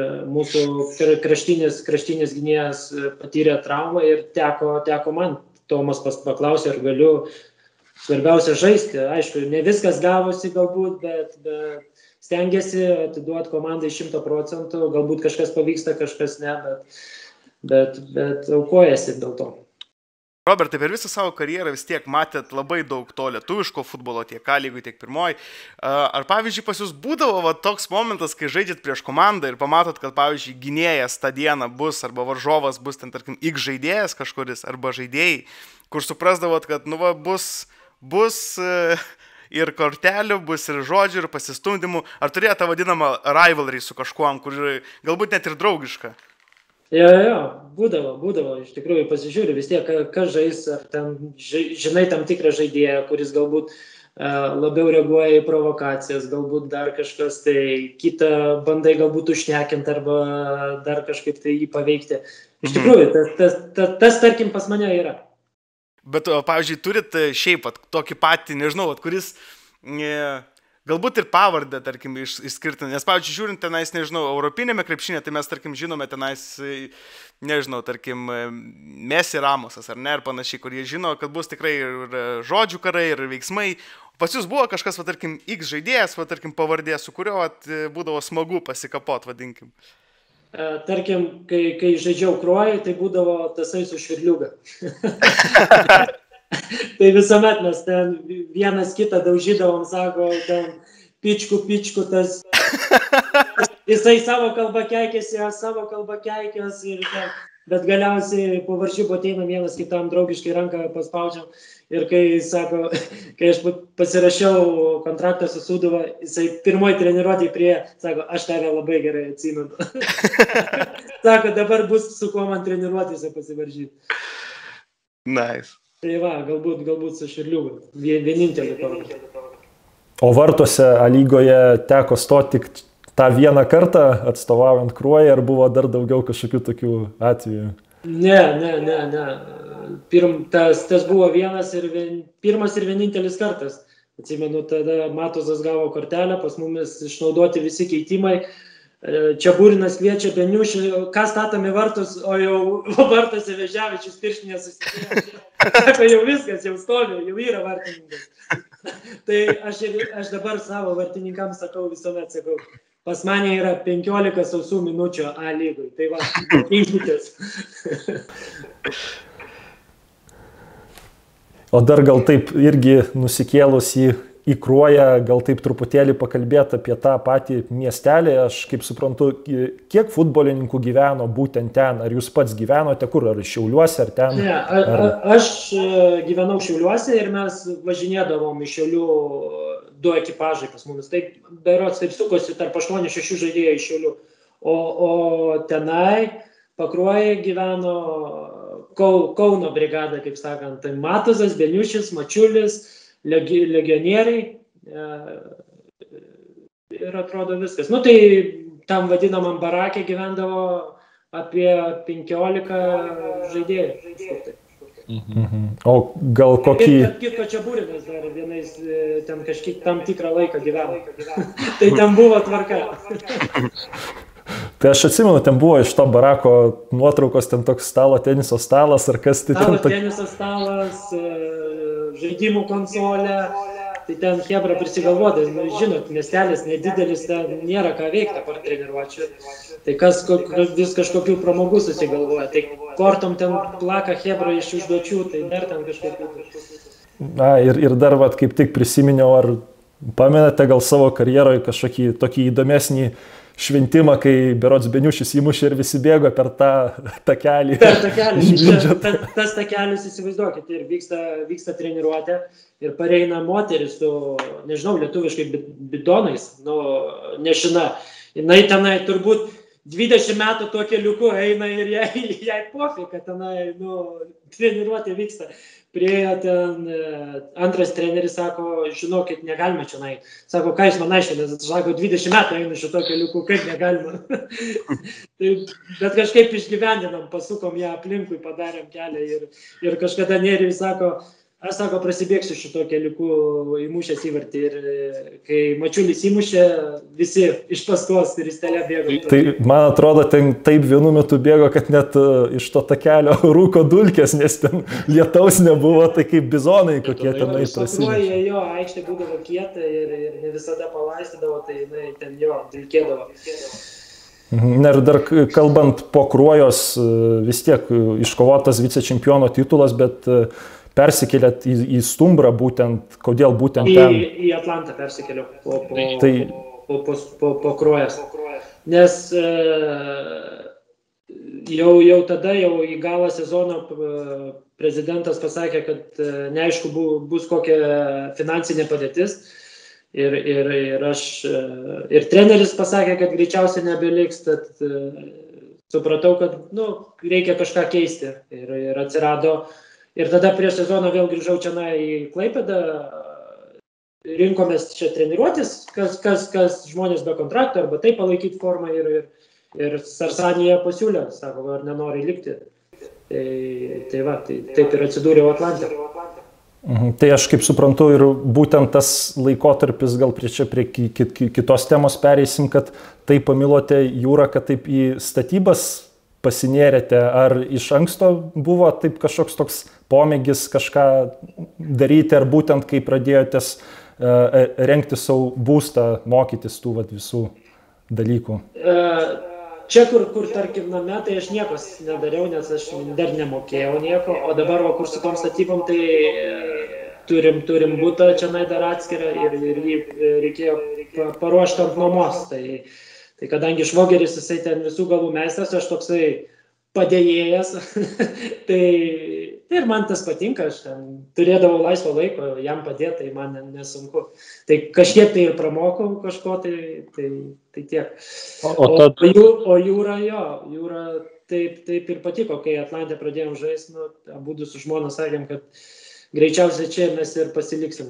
mūsų kraštinis, kraštinis gynėjas patyrė traumą ir teko, teko man. Tomas paklausė, ar galiu, svarbiausia žaisti. Aišku, ne viskas gavosi galbūt, bet, bet stengiasi atiduoti komandai šimtą procentų. Galbūt kažkas pavyksta, kažkas ne, bet, bet, bet aukojasi dėl to. Robertai, per visą savo karjerą vis tiek matėt labai daug to lietuviško futbolo, tiek A lygoj, tiek pirmoj. Ar, pavyzdžiui, pas jūs būdavo va, toks momentas, kai žaidžiat prieš komandą ir pamatot, kad, pavyzdžiui, gynėjas tą dieną bus, arba varžovas bus ten, tarkim, X žaidėjas kažkuris, arba žaidėjai, kur suprasdavot, kad, nu, va, bus, bus ir kortelių, bus ir žodžių, ir pasistumdymų. Ar turėjo tą vadinamą rivalry su kažkuom, kur galbūt net ir draugiška? Jo, jo, būdavo, būdavo, iš tikrųjų pasižiūri vis tiek, kas žais, ar ten žinai tam tikrą žaidėją, kuris galbūt uh, labiau reaguoja į provokacijas, galbūt dar kažkas, tai kitą bandai galbūt užšnekinti arba dar kažkaip tai jį paveikti. Iš tikrųjų, tas, tas, tas, tas tarkim pas mane yra. Bet, pavyzdžiui, turit šiaip pat tokį patį, nežinau, kuris... Ne... Galbūt ir pavardę, tarkim, išskirti, nes, pavyzdžiui, žiūrint tenais, nežinau, europinėme krepšinė, tai mes, tarkim, žinome tenais, nežinau, tarkim, Messi, Ramosas, ar ne, ir panašiai, kur jie žino, kad bus tikrai ir žodžių karai, ir veiksmai. Pas jūs buvo kažkas, va, tarkim, X žaidėjas, va, tarkim, pavardė, su kurio va, būdavo smagu pasikapot, vadinkim. Tarkim, kai, kai žaidžiau Krojai, tai būdavo tasai su Švirliuga. Tai visuomet mes ten vienas kitą daužydavom, sako, ten pičku, pičku tas. Jisai savo kalbą keikėsi, aš savo kalbą keikėsi ir ten. Bet galiausiai po varžybų ateinam vienas kitam draugiškai ranką paspaudžiam. Ir kai, sako, kai aš pasirašiau kontraktą su Sūduva, jisai pirmoji treniruotė prie, sako, aš tave labai gerai atsimenu. Sako, dabar bus su kuo man treniruotėse pasivaržyti. Nice. Tai va, galbūt, galbūt su Širliu, vienintelį pavardį. O vartuose A lygoje teko stoti tik tą vieną kartą atstovaujant Kruojai, ar buvo dar daugiau kažkokių tokių atvejų? Ne, ne, ne, ne. Pirm, tas, tas buvo vienas ir vien, pirmas ir vienintelis kartas. Atsimenu, tada Matuzas gavo kortelę, pas mumis išnaudoti visi keitimai. Čia Būrinas kviečia Beniušį, ką statome vartus, o jau vartuose Veževičius pirštinės susitikė. Sako, jau viskas, jau stovi, jau yra vartininkas. Tai aš, aš dabar savo vartininkams sakau, visuomet sakau, pas mane yra penkiolika sausų minučių A lygoj. Tai va, keitykės. O dar gal taip irgi nusikėlus į, į Kruoją, gal taip truputėlį pakalbėti apie tą patį miestelį. Aš kaip suprantu, kiek futbolininkų gyveno būtent ten? Ar jūs pats gyvenote kur? Ar Šiauliuose, ar ten? Ne, a, a, aš gyvenau Šiauliuose ir mes važinėdavom iš Šiaulių du ekipažai pas mumis. Taip, berods taip sukosi tarp aštuonių šešių žaidėjų iš Šiaulių. O, o tenai Pakruojai gyveno Kauno brigada, kaip sakant. Tai Matuzas, Beniušis, Mačiulis, legi, legionieriai ir atrodo viskas. Nu tai tam vadinamam barakė gyvendavo apie penkiolika žaidėjų. Mhm. O gal kokį... Ir kitko čia Būrinas dar vienais ten kažkiek tam tikrą laiką gyveno. Tai ten buvo tvarka. Tai aš atsimenu, ten buvo iš to barako nuotraukos, ten toks stalo teniso stalas, ar kas tai ten... Stalo teniso stalas, žaidimų konsolė, tai ten Hebra prisigalvodė, nu, žinot, miestelis nedidelis, ten nėra ką veikti apart treniruočių. Tai kas vis kažkokių pramogų susigalvoja, tai kortom ten plaka Hebra iš užduočių, tai dar ten kažkokių. Na, ir, ir dar vat, kaip tik prisiminiau, ar pamenate gal savo karjeroje kažkokį tokį įdomesnį šventimą, kai berods Beniušis įmušė ir visi bėgo per tą takelį. Per takelį. Ta, tas takelis, įsivaizduokit, ir vyksta, vyksta treniruotė ir pareina moteris su, nežinau, lietuviškai bidonais, nu, nešina. Jinai tenai turbūt dvidešimt metų tuo keliuku eina ir jai, jai pofė, kad tenai, nu, treniruotė vyksta. Priejo ten, antras treneris sako, žinokit, negalime čia nai. Sako, ką jūs man aiškinės, sako, dvidešimt metų einu šito keliuku, kaip negalima. Tai, bet kažkaip išgyvendinam, pasukom ją aplinkui, padarėm kelią ir, ir kažkada Nerijus sako, aš sako, prasibėgsiu šito keliuku įmušęs įvartį ir kai Mačiulis įmušė, visi iš paskos ir įstelė bėgo. Tai man atrodo, ten taip vienu metu bėgo, kad net iš to takelio rūko dulkės, nes ten lietaus nebuvo, tai kaip bizonai kokie tenai prasidėjo. Pakruojyje jo, aikštė būdavo kieta ir, ir ne visada palaistydavo, tai jinai ten jo, dulkėdavo. Ir dar kalbant po Kruojos, vis tiek iškovotas vicečempiono titulas, bet persikėlėt į, į Stumbrą būtent, kodėl būtent ten? Į, į Atlantą persikėliau po, po, tai... po, po, po, po Kruojas. Nes e, jau, jau tada, jau į galą sezono prezidentas pasakė, kad e, neaišku bu, bus kokia finansinė padėtis. Ir, ir, ir, aš, e, ir treneris pasakė, kad greičiausiai nebeliks, tad e, supratau, kad nu, reikia kažką keisti. Ir, ir atsirado. Ir tada prieš sezoną vėl grįžau čia į Klaipėdą, rinkomės čia treniruotis, kas, kas, kas žmonės be kontrakto, arba taip palaikyti formą ir, ir, ir Sarsanija pasiūlė, sako, ar nenori likti. Tai, tai va, tai, taip ir atsidūriau Atlante. Mhm. Tai aš kaip suprantu ir būtent tas laikotarpis, gal prie čia prie kitos temos pereisim, kad taip pamilote jūrą, kad taip į statybas pasinėrėte, ar iš anksto buvo taip kažkoks toks pomėgis kažką daryti, ar būtent kai pradėjotės uh, rengti savo būstą, mokytis tų vat, visų dalykų? Čia, kur, kur tarkim, name, tai aš niekos nedariau, nes aš dar nemokėjau nieko, o dabar, va, kur su tom statybom, tai turim, turim butą čia dar atskirą ir, ir jį reikėjo paruošti ant nuomos. Tai, tai kadangi švogeris jisai ten visų galų meistras, aš toksai padėjėjas, tai, tai ir man tas patinka, aš ten turėdavau laisvo laiko jam padėti, tai man nesunku. Tai kažkiek tai ir pramokau kažko, tai, tai, tai tiek. O, o, tad... o, o jūra, jo, jūra taip, taip ir patiko, kai Atlantė pradėjom žaisti, nu, abudu su žmona sakėm, kad greičiausiai čia mes ir pasiliksim.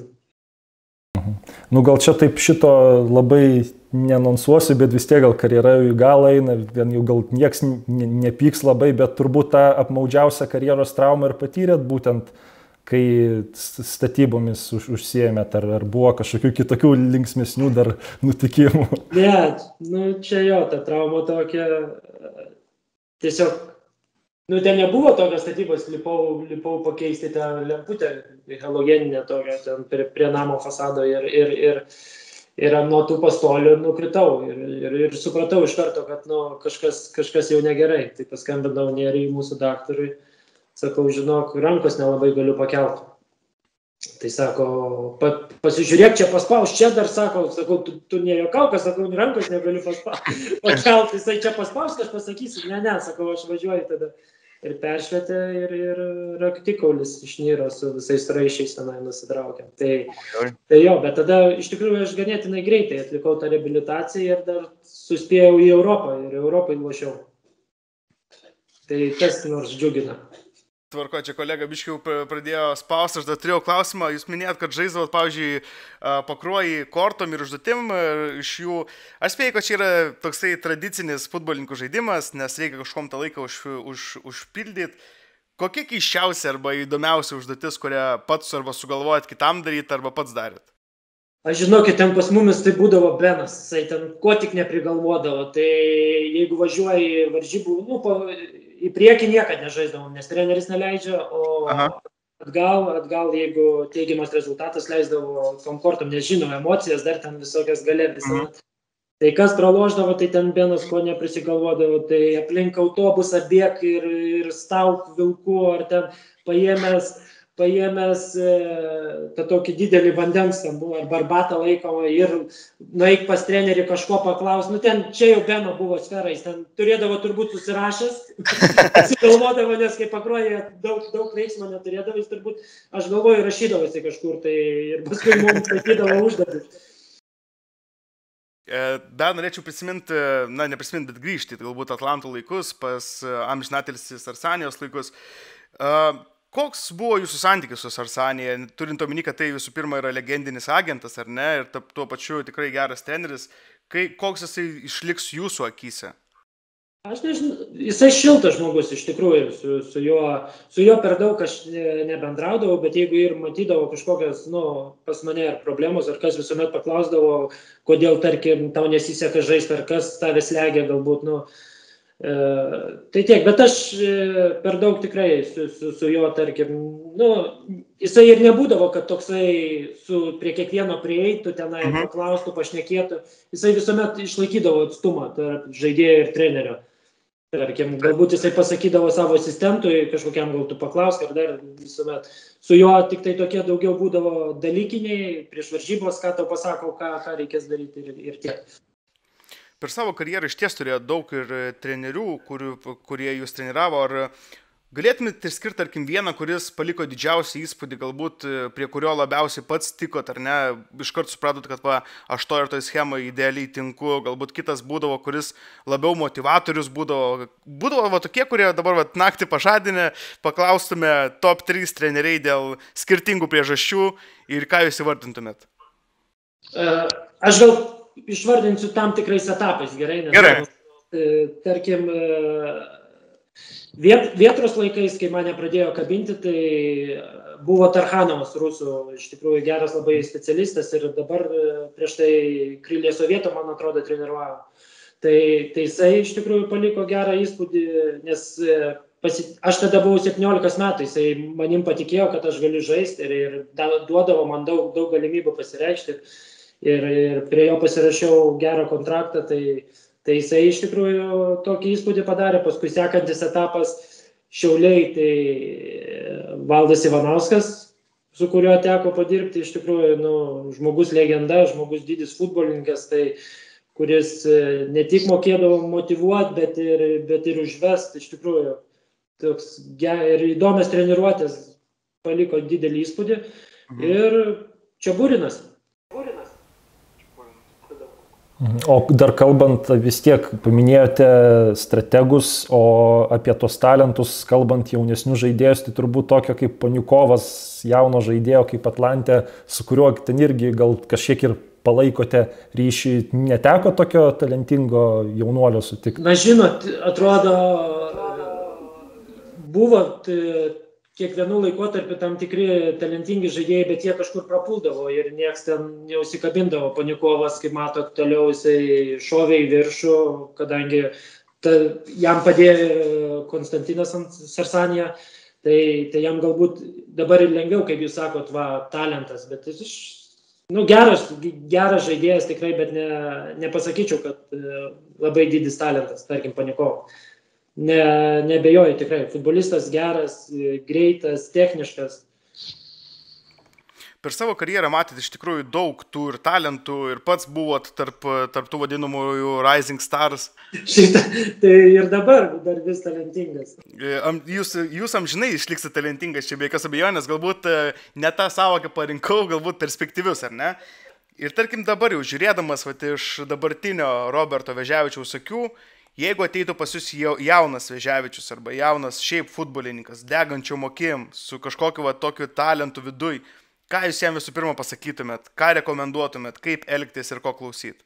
Nu gal čia taip šito labai nenonsuosiu, bet vis tiek gal karjera į galą eina, jau gal nieks nepyks labai, bet turbūt tą apmaudžiausią karjeros traumą ir patyrėt būtent, kai statybomis už, užsiėmėt, ar, ar buvo kažkokių kitokių linksmesnių dar nutikimų? Ne, nu čia jo, ta trauma tokia, tiesiog, nu ten nebuvo tokios statybos, lipau, lipau pakeisti tą lemputę halogeninę tokią ten prie, prie namo fasado ir, ir, ir, ir nuo tų pastolių nukritau ir, ir, ir supratau iš karto, kad nu, kažkas, kažkas jau negerai. Tai paskambinau Nerijui mūsų daktarui, sakau, žinok, rankos nelabai galiu pakelti. Tai sako, pa, pasižiūrėk, čia paspaus, čia dar sako, sakau, tu, tu nejuokauka, sakau, rankos negaliu pakelti, jisai čia paspaus, aš pasakysiu, ne, ne, sakau, aš važiuoju tada. Ir peršvietė ir, ir raktikaulis išnyro su visais raišiais tenai nusitraukė. Tai, tai jo, bet tada iš tikrųjų aš ganėtinai greitai atlikau tą reabilitaciją ir dar suspėjau į Europą ir Europai lošiau. Tai tas nors džiugina. Tvarko, čia kolega biškiau pradėjo spausti, aš dar turėjau klausimą, jūs minėjot, kad žaisdavot, pavyzdžiui, pakruojį kortom ir užduotim iš jų. Aš spėjau, kad čia yra toksai tradicinis futbolininkų žaidimas, nes reikia kažkom tą laiką už, už, užpildyti. Kokia keiščiausia arba įdomiausia užduotis, kurią pats arba sugalvojat kitam daryti, arba pats darėt? Aš žinokit, ten pas mumis tai būdavo Benas, jisai ten ko tik neprigalvodavo. Tai jeigu važiuoji varžybų, nu, po... į priekį niekad nežaisdavom, nes treneris neleidžia, o Aha. atgal, atgal, jeigu teigiamas rezultatas leisdavo tom kortom, nes žinau, emocijas, dar ten visokias galė visą. Mhm. Tai kas praloždavo, tai ten Benas ko neprisigalvodavo, tai aplink autobusą bėg ir, ir stauk vilku, ar ten paėmęs, paėmęs e, tą tokį didelį vandens, ten buvo, ar barbatą laikomą, ir nueik pas trenerį kažko paklaus. Nu ten čia jau Beno buvo sfera, jis ten turėdavo turbūt susirašęs, atsigalvodavo, nes kai pakruoja daug, daug veiksmo neturėdavo, jis turbūt, aš galvoju, rašydavosi kažkur, tai ir paskui mums sakydavo užduotis. Dar norėčiau prisiminti, na neprisiminti, bet grįžti, galbūt Atlanto laikus, pas amžinatilsis Arsanijos laikus. Koks buvo jūsų santykis su Arsanija, turint omeny, kad tai visų pirma yra legendinis agentas, ar ne, ir tuo pačiu tikrai geras treneris, kai, koks jisai išliks jūsų akyse? Aš nežinau, jisai šiltas žmogus iš tikrųjų, su, su, juo, su juo per daug aš nebendraudavau, bet jeigu ir matydavau kažkokias, nu, pas mane ar problemos, ar kas visuomet paklausdavo, kodėl, tarkim, tau nesiseka žaisti, ar kas tave slegia galbūt, nu, E, tai tiek, bet aš e, per daug tikrai su, su, su juo, tarkim, nu, jisai ir nebūdavo, kad toksai su, prie kiekvieno prieitų, tenai uh -huh. paklaustų, pašnekėtų, jisai visuomet išlaikydavo atstumą tarp žaidėjo ir trenerio. Tarkim, galbūt jisai pasakydavo savo asistentui, kažkokiam gal tu paklausk, ar dar visuomet. Su juo tik tai tokie daugiau būdavo dalykiniai, prieš varžybos, ką tau pasako, ką, ką reikės daryti ir, ir tiek. Per savo karjerą iš ties turėjo daug ir trenerių, kurių, kurie jūs treniravo. Ar galėtumėte išskirti, tarkim, vieną, kuris paliko didžiausią įspūdį, galbūt prie kurio labiausiai pats tikot, ar ne? Iškart supratot, kad va, aš to ir toj schemai idealiai tinku. Galbūt kitas būdavo, kuris labiau motivatorius būdavo. Būdavo va, tokie, kurie dabar va, naktį pažadinę, paklaustume top trys treneriai dėl skirtingų priežasčių ir ką jūs įvardintumėt? Uh, aš gal išvardinsiu tam tikrais etapais, gerai? Nes, gerai. Tarkim, viet, vietros laikais, kai mane pradėjo kabinti, tai buvo Tarchanovas, rusų, iš tikrųjų geras labai specialistas ir dabar prieš tai Krylė Sovieto, man atrodo, treniruoja. Tai, tai jisai iš tikrųjų paliko gerą įspūdį, nes pasi, aš tada buvau septyniolikos metų, jisai manim patikėjo, kad aš galiu žaisti ir, ir duodavo man daug, daug galimybių pasireikšti. Ir, ir prie jo pasirašiau gerą kontraktą, tai, tai jisai iš tikrųjų tokį įspūdį padarė. Paskui sekantis etapas Šiauliai, tai Valdas Ivanauskas, su kuriuo teko padirbti, iš tikrųjų, nu, žmogus legenda, žmogus didis futbolininkas, tai kuris ne tik mokėdavo motyvuoti, bet ir, bet ir užvesti, iš tikrųjų, toks ir įdomias treniruotės paliko didelį įspūdį. Mhm. Ir Čiaburinas. O dar kalbant, vis tiek paminėjote strategus, o apie tos talentus, kalbant jaunesnių žaidėjus, tai turbūt tokio kaip Paniukovas, jauno žaidėjo kaip Atlantė, su kuriuo ten irgi gal kažkiek ir palaikote ryšį, neteko tokio talentingo jaunuolio sutikti? Na, žinot, atrodo, buvo kiekvienų laikotarpių tam tikri talentingi žaidėjai, bet jie kažkur prapuldavo ir nieks ten neusikabindavo. Paniukovas, kaip matot, toliau jisai šovė į viršų, kadangi ta, jam padėjo Konstantinas Sarsanija, tai, tai jam galbūt dabar ir lengviau, kaip jūs sakot, va, talentas, bet jis, nu, geras, geras žaidėjas tikrai, bet ne, nepasakyčiau, kad labai didis talentas, tarkim, Paniukovas. Ne, nebejoju tikrai, futbolistas geras, greitas, techniškas. Per savo karjerą matėte iš tikrųjų daug tų ir talentų ir pats buvot tarp, tarp tų vadinamųjų Rising Stars. Šitą, tai ir dabar dar vis talentingas. Jūs, jūs amžinai išliksite talentingas, čia be jokios abejonės, galbūt ne tą savoką parinkau, galbūt perspektyvius, ar ne? Ir tarkim dabar jau žiūrėdamas vat, iš dabartinio Roberto Veževičiaus akių, jeigu ateitų pas jūs jaunas Veževičius arba jaunas šiaip futbolininkas, degančio mokėjim, su kažkokiu va, tokiu talentu viduj, ką jūs jam visų pirma pasakytumėt, ką rekomenduotumėt, kaip elgtis ir ko klausyti?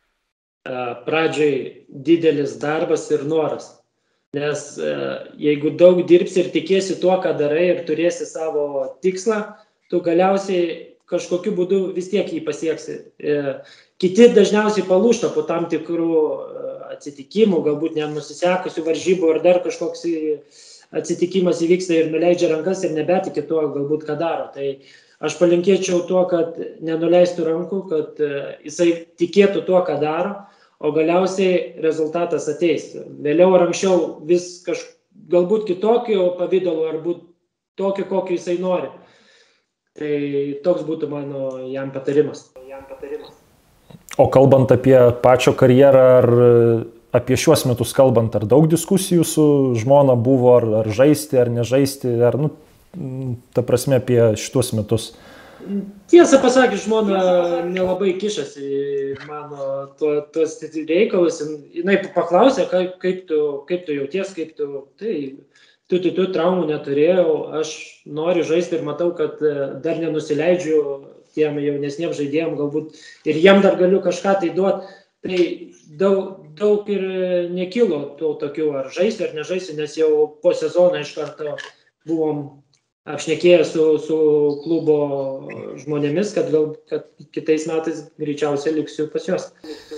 Pradžiai didelis darbas ir noras, nes jeigu daug dirbsi ir tikėsi tuo, ką darai ir turėsi savo tikslą, tu galiausiai kažkokiu būdu vis tiek jį pasieksi. Kiti dažniausiai palūžta po tam tikrų atsitikimų, galbūt nenusisekusių varžybų ar dar kažkoks atsitikimas įvyksta ir nuleidžia rankas ir nebetikė tuo, galbūt ką daro. Tai aš palinkėčiau tuo, kad nenuleistų rankų, kad jisai tikėtų tuo, ką daro, o galiausiai rezultatas ateis. Vėliau ar anksčiau vis kaž, galbūt kitokio pavidalo ar būt tokio, kokio jisai nori. Tai toks būtų mano jam patarimas. Jam patarimas. O kalbant apie pačio karjerą, ar apie šiuos metus kalbant, ar daug diskusijų su žmona buvo, ar, ar žaisti, ar nežaisti, ar, nu, ta prasme, apie šitus metus? Tiesą pasakius, žmona nelabai kišasi mano to, tos reikalus. Jinai paklausė, kaip, kaip, tu, kaip tu jauties, kaip tu... Tai, tu, tu, tu traumų neturėjau, aš noriu žaisti ir matau, kad dar nenusileidžiu tiem jaunesniems žaidėjams galbūt ir jiem dar galiu kažką tai duoti. Tai daug, daug ir nekilo tų tokių ar žaisiu ar nežaisiu, nes jau po sezono iš karto buvom apšnekėję su, su klubo žmonėmis, kad, gal, kad kitais metais greičiausiai liksiu pas juos.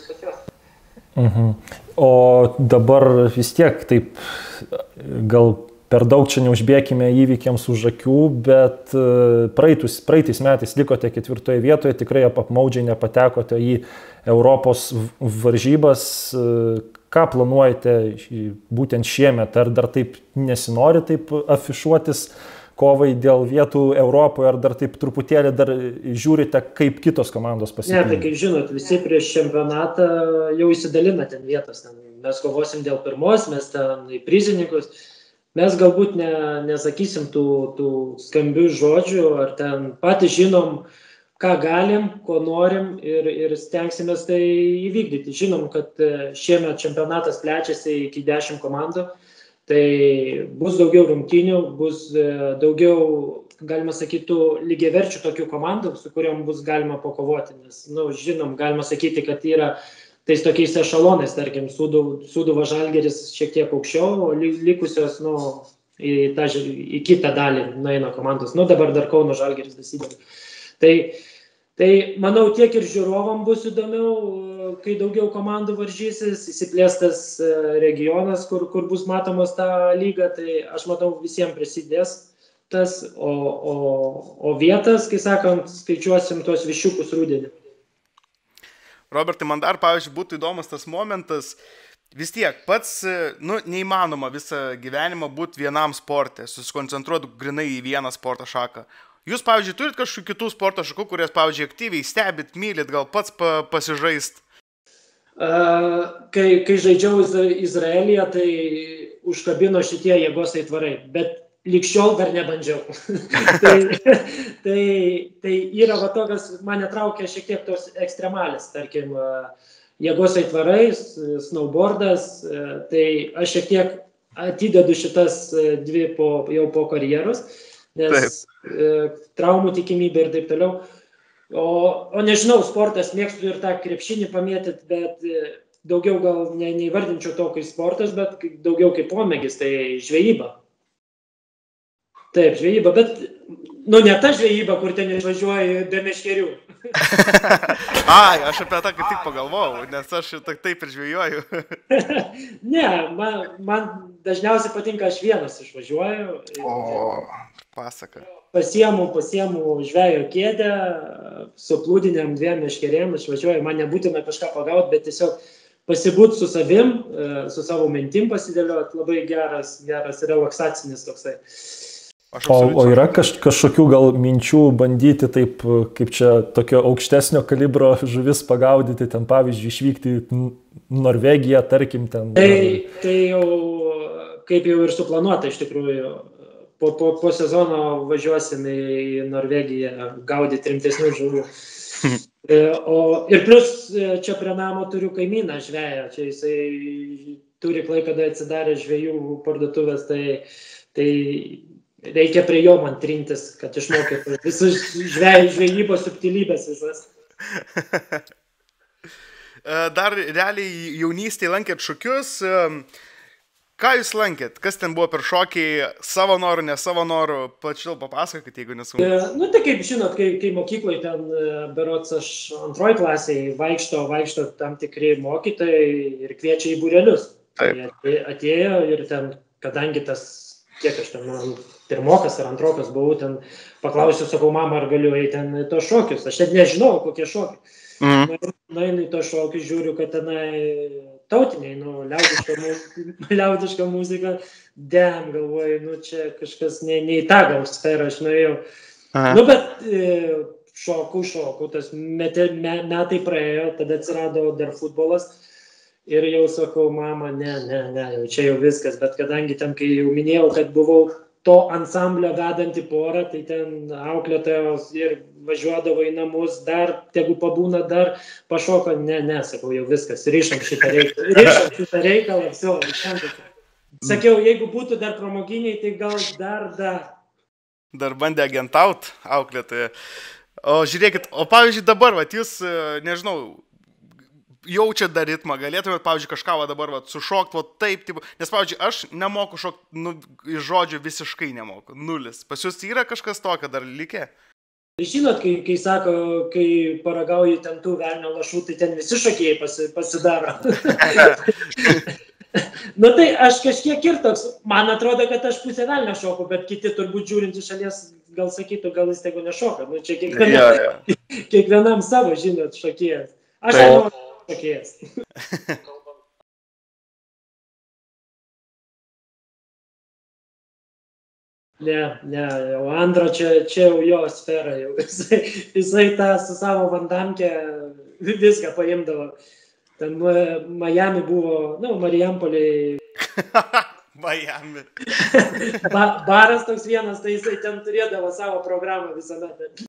Mhm. O dabar vis tiek taip gal per daug čia neužbėkime įvykiams už akių, bet praeitus, praeitais metais likote ketvirtoje vietoje, tikrai apmaudžiai nepatekote į Europos varžybas. Ką planuojate būtent šiemet? Ar dar taip nesinori taip afišuotis kovai dėl vietų Europoje, ar dar taip truputėlį dar žiūrite, kaip kitos komandos pasipildė? Ne, tai kaip žinot, visi prieš čempionatą jau įsidalina ten vietas. Mes kovosim dėl pirmos, mes ten į prizininkus. Mes galbūt ne, nesakysim tų, tų skambių žodžių, ar ten patys žinom, ką galim, ko norim ir, ir stengsimės tai įvykdyti. Žinom, kad šiemet čempionatas plečiasi iki dešimt komandų, tai bus daugiau rungtynių, bus daugiau, galima sakyti, lygiaverčių tokių komandų, su kuriuom bus galima pakovoti. Nes, nu, žinom, galima sakyti, kad yra tais tokiais ešalonais, tarkim, Sūduva Žalgiris šiek tiek aukščiau, o likusios, nu, į, tą, į kitą dalį nueina komandos. Nu, dabar dar Kauno Žalgiris dasideda. Tai, tai, manau, tiek ir žiūrovam bus įdomiau, kai daugiau komandų varžysis, įsiplėstas regionas, kur, kur bus matomos tą lygą, tai aš matau visiems prisidės tas, o, o, o vietas, kai sakant, skaičiuosim tuos višiukus rudenį. Robertai, man dar, pavyzdžiui, būtų įdomus tas momentas, vis tiek, pats, nu, neįmanoma visą gyvenimą būti vienam sporte, susikoncentruoti grinai į vieną sporto šaką. Jūs, pavyzdžiui, turit kažkokių kitų sporto šakų, kurias, pavyzdžiui, aktyviai stebit, mylit, gal pats pa, pasižaist? Uh, kai, kai žaidžiau Izraelyje, tai užkabino šitie jėgos aitvarai, bet likščiol dar nebandžiau. tai, tai, tai yra va tokios, mane traukia šiek tiek tos ekstremalės, tarkim, jėgos aitvarai, snowboardas, tai aš šiek tiek atidedu šitas dvi po, jau po karjeros, nes taip. Traumų tikimybė ir taip toliau. O, o nežinau, sportas, mėgstu ir tą krepšinį pamėtyti, bet daugiau gal ne, neįvardinčiau to kaip sportas, bet daugiau kaip pomėgis, tai žvejyba. Taip, žvejyba, bet, nu, ne ta žvejyba, kur ten išvažiuoji be meškerių. Ai, aš apie tą kaip tik pagalvojau, nes aš taip ir žvejoju. Ne, man, man dažniausiai patinka, aš vienas išvažiuoju. O, pasaka. Pasiemu, pasiemu žvejo kėdę, su plūdiniam dviem meškerėm išvažiuoju, man nebūtina kažką pagauti, bet tiesiog pasibūt su savim, su savo mintim pasidėlioti, labai geras, geras relaksacinis toksai. O, o yra kaž, kažkokių gal minčių bandyti taip, kaip čia tokio aukštesnio kalibro žuvis pagaudyti, ten pavyzdžiui išvykti į Norvegiją, tarkim ten? Tai, tai jau, kaip jau ir suplanuota iš tikrųjų, po, po, po sezono važiuosim į Norvegiją gaudyti rimtesnių žuvų. O, ir plus čia prie namo turiu kaimyną žveją, čia jisai turi Klaipėdoje atsidarę žvejų parduotuvės, tai, tai reikia prie jo man trintis, kad išmokėtų visus žvejybos subtilybės visas. Dar realiai jaunystėje lankėt šokius. Ką jūs lankėt? Kas ten buvo per šokį? Savo norų, ne savo norų? Plačiau papasakokit, jeigu nesunku. Nu tai kaip žinot, kai, kai mokykloje ten berods aš antroj klasėje vaikšto, vaikšto tam tikri mokytojai ir kviečia į būrelius. Tai atėjo ir ten, kadangi tas, kiek aš ten, man, pirmokas ar antrokas buvau, ten paklausiu, sakau, mama, ar galiu eiti ten į tos šokius. Aš net nežinau, kokie šokiai. Mm. Nueinu į tos šokius, žiūriu, kad tenai tautiniai, nu, liaudiška, liaudiška muzika, dem, galvoju, nu, čia kažkas ne, ne į tą gal sferą aš nuėjau. Aha. Nu, bet e, šokų, šokų, tas metai, metai praėjo, tada atsirado dar futbolas. Ir jau sakau, mama, ne, ne, ne, jau čia jau viskas, bet kadangi ten, kai jau minėjau, kad buvau to ansamblio vedanti porą, tai ten auklėtojos ir važiuodavo į namus, dar, tegu pabūna, dar pašoko, ne, ne, sakau, jau viskas, rišam šitą reikalą, rišam šitą reikalą, viso, sakiau, jeigu būtų dar pramoginiai, tai gal dar, dar. Dar bandė agentaut auklėtoje. O žiūrėkit, o pavyzdžiui dabar, vat, jūs, nežinau, jaučiat dar ritmą, galėtumėt, pavyzdžiui, kažką va dabar va, sušokti, va taip, taip, nes, pavyzdžiui, aš nemoku šokti, nu, iš žodžių visiškai nemoku, nulis. Pas jūs yra kažkas tokio dar likę? Žinot, kai, kai sako, kai paragauji ten tų velnio lašų, tai ten visi šokėjai pasi, pasidaro. Nu tai aš kažkiek ir toks, man atrodo, kad aš pusę velnio šoku, bet kiti turbūt žiūrint iš šalies gal sakytų, gal jis tegu nešoka. Nu čia kiekvienam, ja, ja. kiekvienam savo, žinot, šokėjas. Aš tai noriu šokėjas. Ne, ne, jau Andro čia, čia jau jo sfera, jau jisai, jisai tą su savo vandamke viską paimdavo. Ten Miami buvo, nu, Marijampolėj. Miami. Ba, baras toks vienas, tai jisai ten turėdavo savo programą visuomet.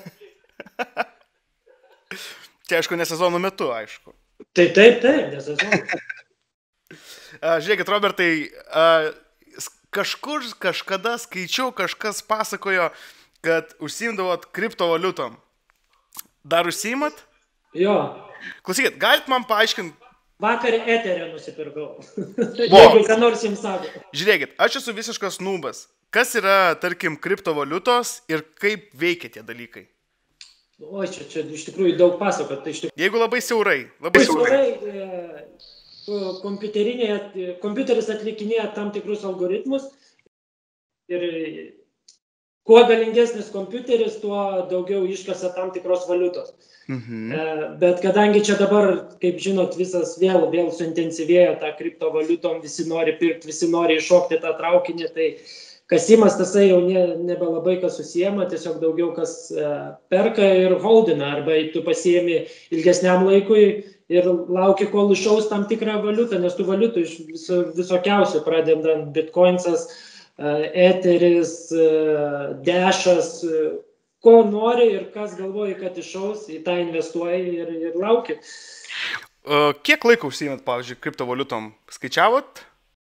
Čia aišku, ne sezono metu, aišku. Tai taip, taip, ne sezono. Žiūrėkit, Robertai, uh, kažkur kažkada skaičiau, kažkas pasakojo, kad užsiimdavot kriptovaliutom. Dar užsiimat? Jo. Klausykit, galit man paaiškinti? Vakar eterę nusipirkau. Jeigu ką nors jums sako. Žiūrėkit, aš esu visiškas nūbas. Kas yra, tarkim, kriptovaliutos ir kaip veikia tie dalykai? O, čia, čia iš tikrųjų daug pasakot. Tai tikrųjų... Jeigu labai siaurai. Labai siaurai. siaurai e, kompiuteris atlikinėja tam tikrus algoritmus ir kuo galingesnis kompiuteris, tuo daugiau iškasa tam tikros valiutos. Mhm. E, bet kadangi čia dabar, kaip žinot, visas vėl, vėl suintensyvėjo tą kriptovaliutom, visi nori pirkti, visi nori iššokti tą traukinį, tai, kasimas tasai jau ne, nebelabai kas susijama, tiesiog daugiau kas perka ir holdina, arba tu pasiemi ilgesniam laikui ir lauki, kol išaus tam tikrą valiutą, nes tų valiutų iš viso, visokiausių, pradedant bitcoinsas, eteris, dešas, ko nori ir kas galvoji, kad išaus, į tą investuoji ir, ir lauki. Uh, kiek laiko užsiimat, pavyzdžiui, kriptovaliutom? Skaičiavot?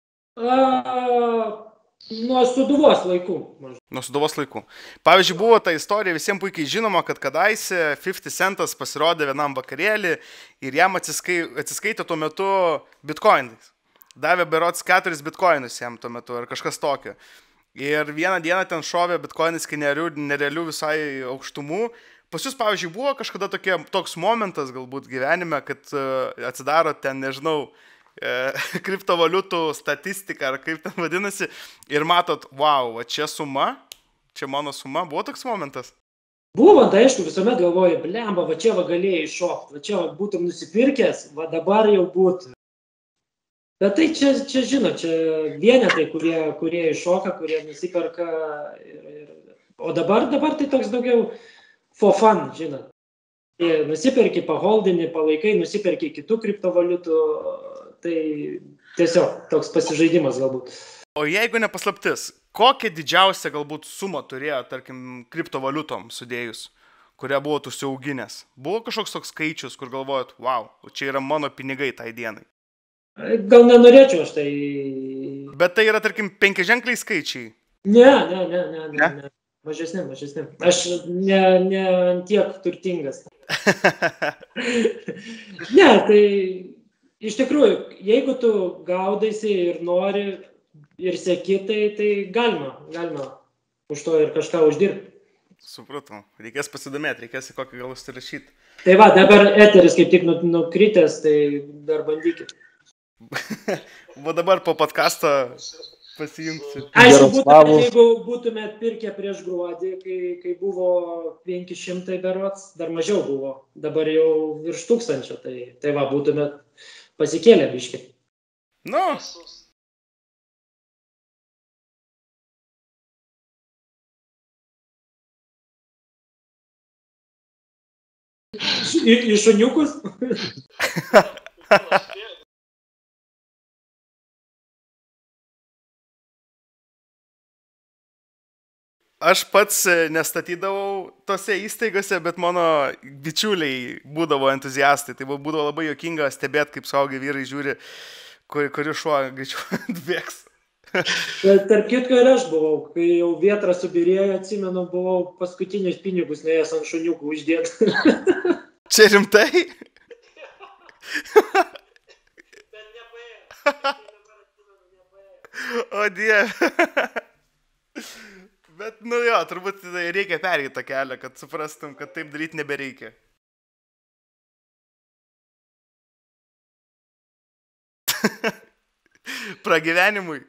Uh, nuo Sūduvos laikų. Mažu. Nuo Sūduvos laikų. Pavyzdžiui, buvo ta istorija visiems puikiai žinoma, kad kadaise fifty centas pasirodė vienam vakarėlį ir jam atsiskai, atsiskaitė tuo metu bitcoinais. Davė berods keturis bitcoinus jam tuo metu ar kažkas tokio. Ir vieną dieną ten šovė bitcoinais kai nerealių visai aukštumų. Pas jūs, pavyzdžiui, buvo kažkada tokie, toks momentas galbūt gyvenime, kad uh, atsidaro ten, nežinau, uh, kriptovaliutų statistiką, ar kaip ten vadinasi, ir matot, wow, va čia suma, čia mano suma, buvo toks momentas? Buvo, tai aišku, visuomet galvoju, blemba, va čia va galėjai iššokti, va čia va būtum nusipirkęs, va dabar jau būtų. Bet tai čia, čia žino, čia vienetai, kurie, kurie iššoka, kurie nusiperka, ir, ir... o dabar, dabar tai toks daugiau for fun, žinot. Nusiperki, paholdini, palaikai, nusiperki kitų kriptovaliutų, tai tiesiog toks pasižaidimas galbūt. O jeigu nepaslaptis, kokią didžiausią galbūt sumą turėjo, tarkim, kriptovaliutom sudėjus, kurią buvo užsiauginęs? Buvo kažkoks toks skaičius, kur galvojat, wow, čia yra mano pinigai tai dienai? Gal nenorėčiau aš tai... Bet tai yra, tarkim, penkiaženkliai skaičiai? Ne, ne, ne, ne, ne. ne. Mažesnė, mažesnė. Aš ne, ne tiek turtingas. Ne, tai iš tikrųjų, jeigu tu gaudaisi ir nori ir seki, tai, tai galima, galima už to ir kažką uždirbti. Supratau. Reikės pasidomėti, reikės į kokį gal užsirašyti. Tai va, dabar eteris kaip tik nukritęs, tai dar bandykit. Va dabar po podcasto pasijungsiu. Aišku, būtumėt, jeigu būtumėt pirkę prieš gruodį, kai, kai buvo penki šimtai berods, dar mažiau buvo, dabar jau virš tūkstančio, tai, tai va, būtumėt pasikėlę biškį. Nu. Į, į šuniukus? Aš pats nestatydavau tose įstaigose, bet mano bičiuliai būdavo entuziastai. Tai būdavo labai juokinga stebėti, kaip suaugę vyrai žiūri, kuri, kuri šuo greičiau atbėgs. Tarp kitko ir aš buvau, kai jau vėtra subirėjo, atsimenu, buvau paskutinius pinigus nuėjęs ant šuniukų uždėti. Čia rimtai? Bet nepaėjo. O dieve. Bet, nu jo, turbūt reikia perėti tą kelią, kad suprastum, kad taip daryti nebereikia. Pragyvenimui.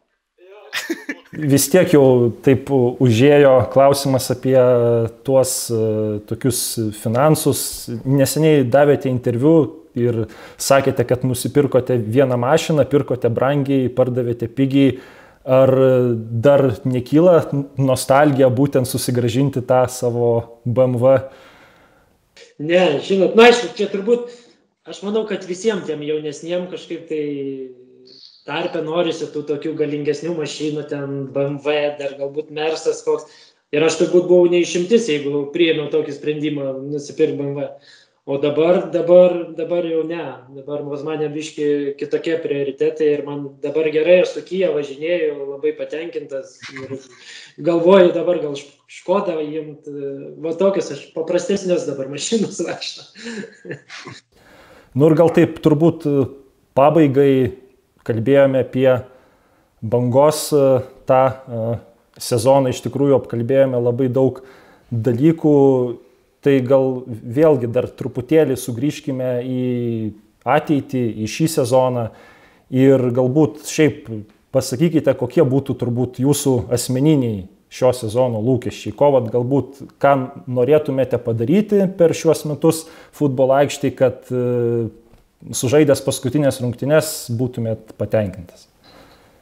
Vis tiek jau taip užėjo klausimas apie tuos uh, tokius finansus. Neseniai davėte interviu ir sakėte, kad nusipirkote vieną mašiną, pirkote brangiai, pardavėte pigiai. Ar dar nekyla nostalgija būtent susigrąžinti tą savo B M W? Ne, žinot, na aišku, čia turbūt, aš manau, kad visiems tiem jaunesniem kažkaip tai tarpe norisi tų tokių galingesnių mašinų, ten B M W, dar galbūt Mersas koks. Ir aš turbūt buvau neišimtis, jeigu priėmiau tokį sprendimą nusipirkti B M W. O dabar, dabar, dabar jau ne. Dabar pas mane biški kitokie prioritetai ir man dabar gerai, aš su Kia važinėju, labai patenkintas. Ir galvoju dabar gal Škodą imt, va tokius aš paprastesnės dabar mašinos vaikštą. Nu ir gal taip turbūt pabaigai kalbėjome apie Bangos tą sezoną, iš tikrųjų apkalbėjome labai daug dalykų. Tai gal vėlgi dar truputėlį sugrįžkime į ateitį, į šį sezoną ir galbūt šiaip pasakykite, kokie būtų turbūt jūsų asmeniniai šio sezono lūkesčiai. Ko vat galbūt, ką norėtumėte padaryti per šiuos metus futbolo aikštėje, kad sužaidęs paskutinės rungtynes būtumėt patenkintas.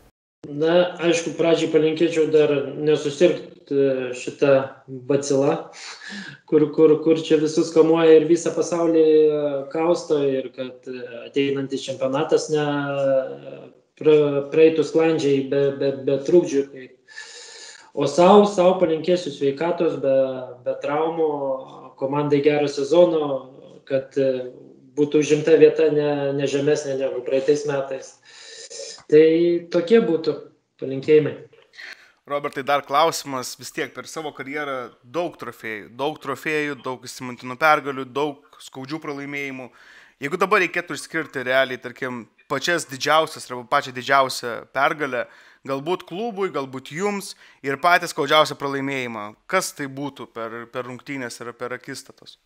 Na, aišku, pradžiai palinkėčiau dar nesusirgti šitą bacilą, kur, kur, kur čia visus kamuoja ir visą pasaulį kausto ir kad ateinantis čempionatas ne praeitų sklandžiai be, be, be trukdžių. O savo, savo palinkėsiu sveikatos, be, be traumų, komandai gero sezono, kad būtų užimta vieta ne, ne žemesnė negu praeitais metais. Tai tokie būtų palinkėjimai. Robertai, dar klausimas, vis tiek per savo karjerą daug trofėjų, daug trofėjų, daug įsimintinų pergalių, daug skaudžių pralaimėjimų. Jeigu dabar reikėtų išskirti realiai, tarkim, pačias didžiausias arba pačią didžiausią pergalę, galbūt klubui, galbūt jums ir patys skaudžiausią pralaimėjimą, kas tai būtų per, per rungtynės ir per akistatos?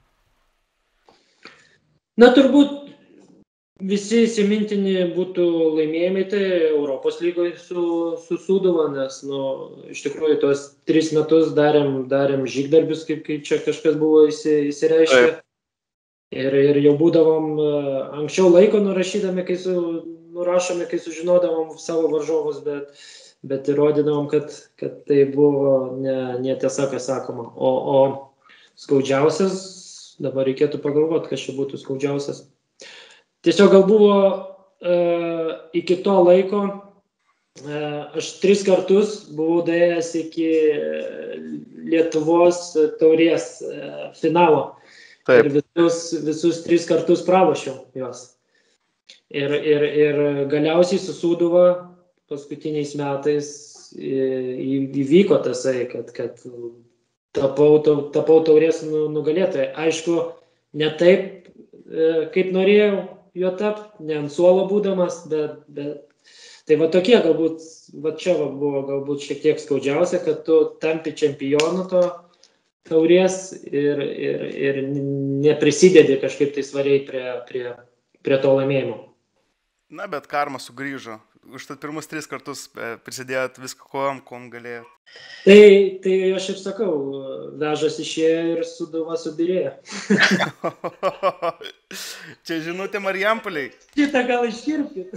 Na, turbūt visi įsimintini būtų laimėjimai, tai Europos lygoje su, su Sūduva, nes, nu, iš tikrųjų, tos tris metus darėm, darėm žygdarbius, kaip, kaip čia kažkas buvo įsi, įsireiškę. Ir, ir jau būdavom anksčiau laiko nurašydami, kai su, nurašome, kai sužinodavom savo varžovus, bet, bet įrodydavom, kad, kad tai buvo ne, netiesa, kas sakoma. O, o skaudžiausias, dabar reikėtų pagalvoti, kas čia būtų skaudžiausias. Tiesiog gal buvo uh, iki to laiko, uh, aš tris kartus buvau daėjęs iki Lietuvos taurės uh, finalo. Taip. Ir visus, visus tris kartus pralošiau juos. Ir, ir, ir galiausiai su Sūduva paskutiniais metais įvyko tasai, kad, kad tapau, tapau taurės nugalėtoją. Aišku, ne taip, kaip norėjau jo tapti, ne ant suolo būdamas, bet, bet tai va tokie galbūt, va čia va buvo galbūt šiek tiek skaudžiausia, kad tu tampi čempionu to taurės ir, ir, ir neprisidedi kažkaip tai svariai prie, prie, prie to laimėjimo. Na, bet karma sugrįžo. Už tad pirmus tris kartus prisidėjot viską, kuom, kuom galėjot. Tai, tai aš ir sakau, vežas išėjo ir Sūduva subirėjo. Čia žinutė Marijampoliai. Šitą gal iškirpkit.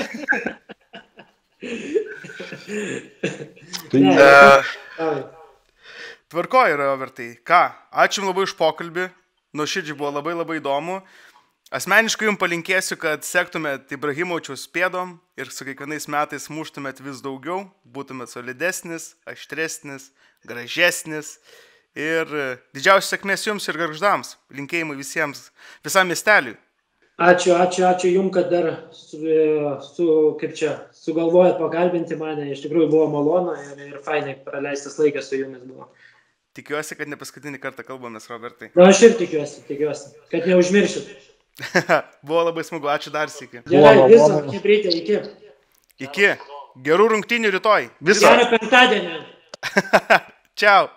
uh, Tvarkoj, Robertai. Ką? Ačiū jums labai už pokalbį. Nuoširdžiai buvo labai labai įdomu. Asmeniškai jums palinkėsiu, kad sektumėt Ibrahimovičiaus pėdom ir su kiekvienais metais muštumėt vis daugiau, būtumėt solidesnis, aštresnis, gražesnis ir didžiausios sėkmės jums ir Gargždams. Linkėjimai visiems, visam miesteliui. Ačiū, ačiū, ačiū jums, kad dar su, su, kaip čia, sugalvojat pakalbinti mane. Iš tikrųjų buvo malonu ir, ir fainai praleistas laikas su jumis buvo. Tikiuosi, kad ne paskutinį kartą kalbamės, Robertai. Na, aš ir tikiuosi, tikiuosi, kad neužmiršit. Buvo labai smagu, ačiū dar sykį. Gerai, viso, Hebrytė, iki. Iki. Gerų rungtynių rytoj. Viso. Gerą penktadienį. Čiau.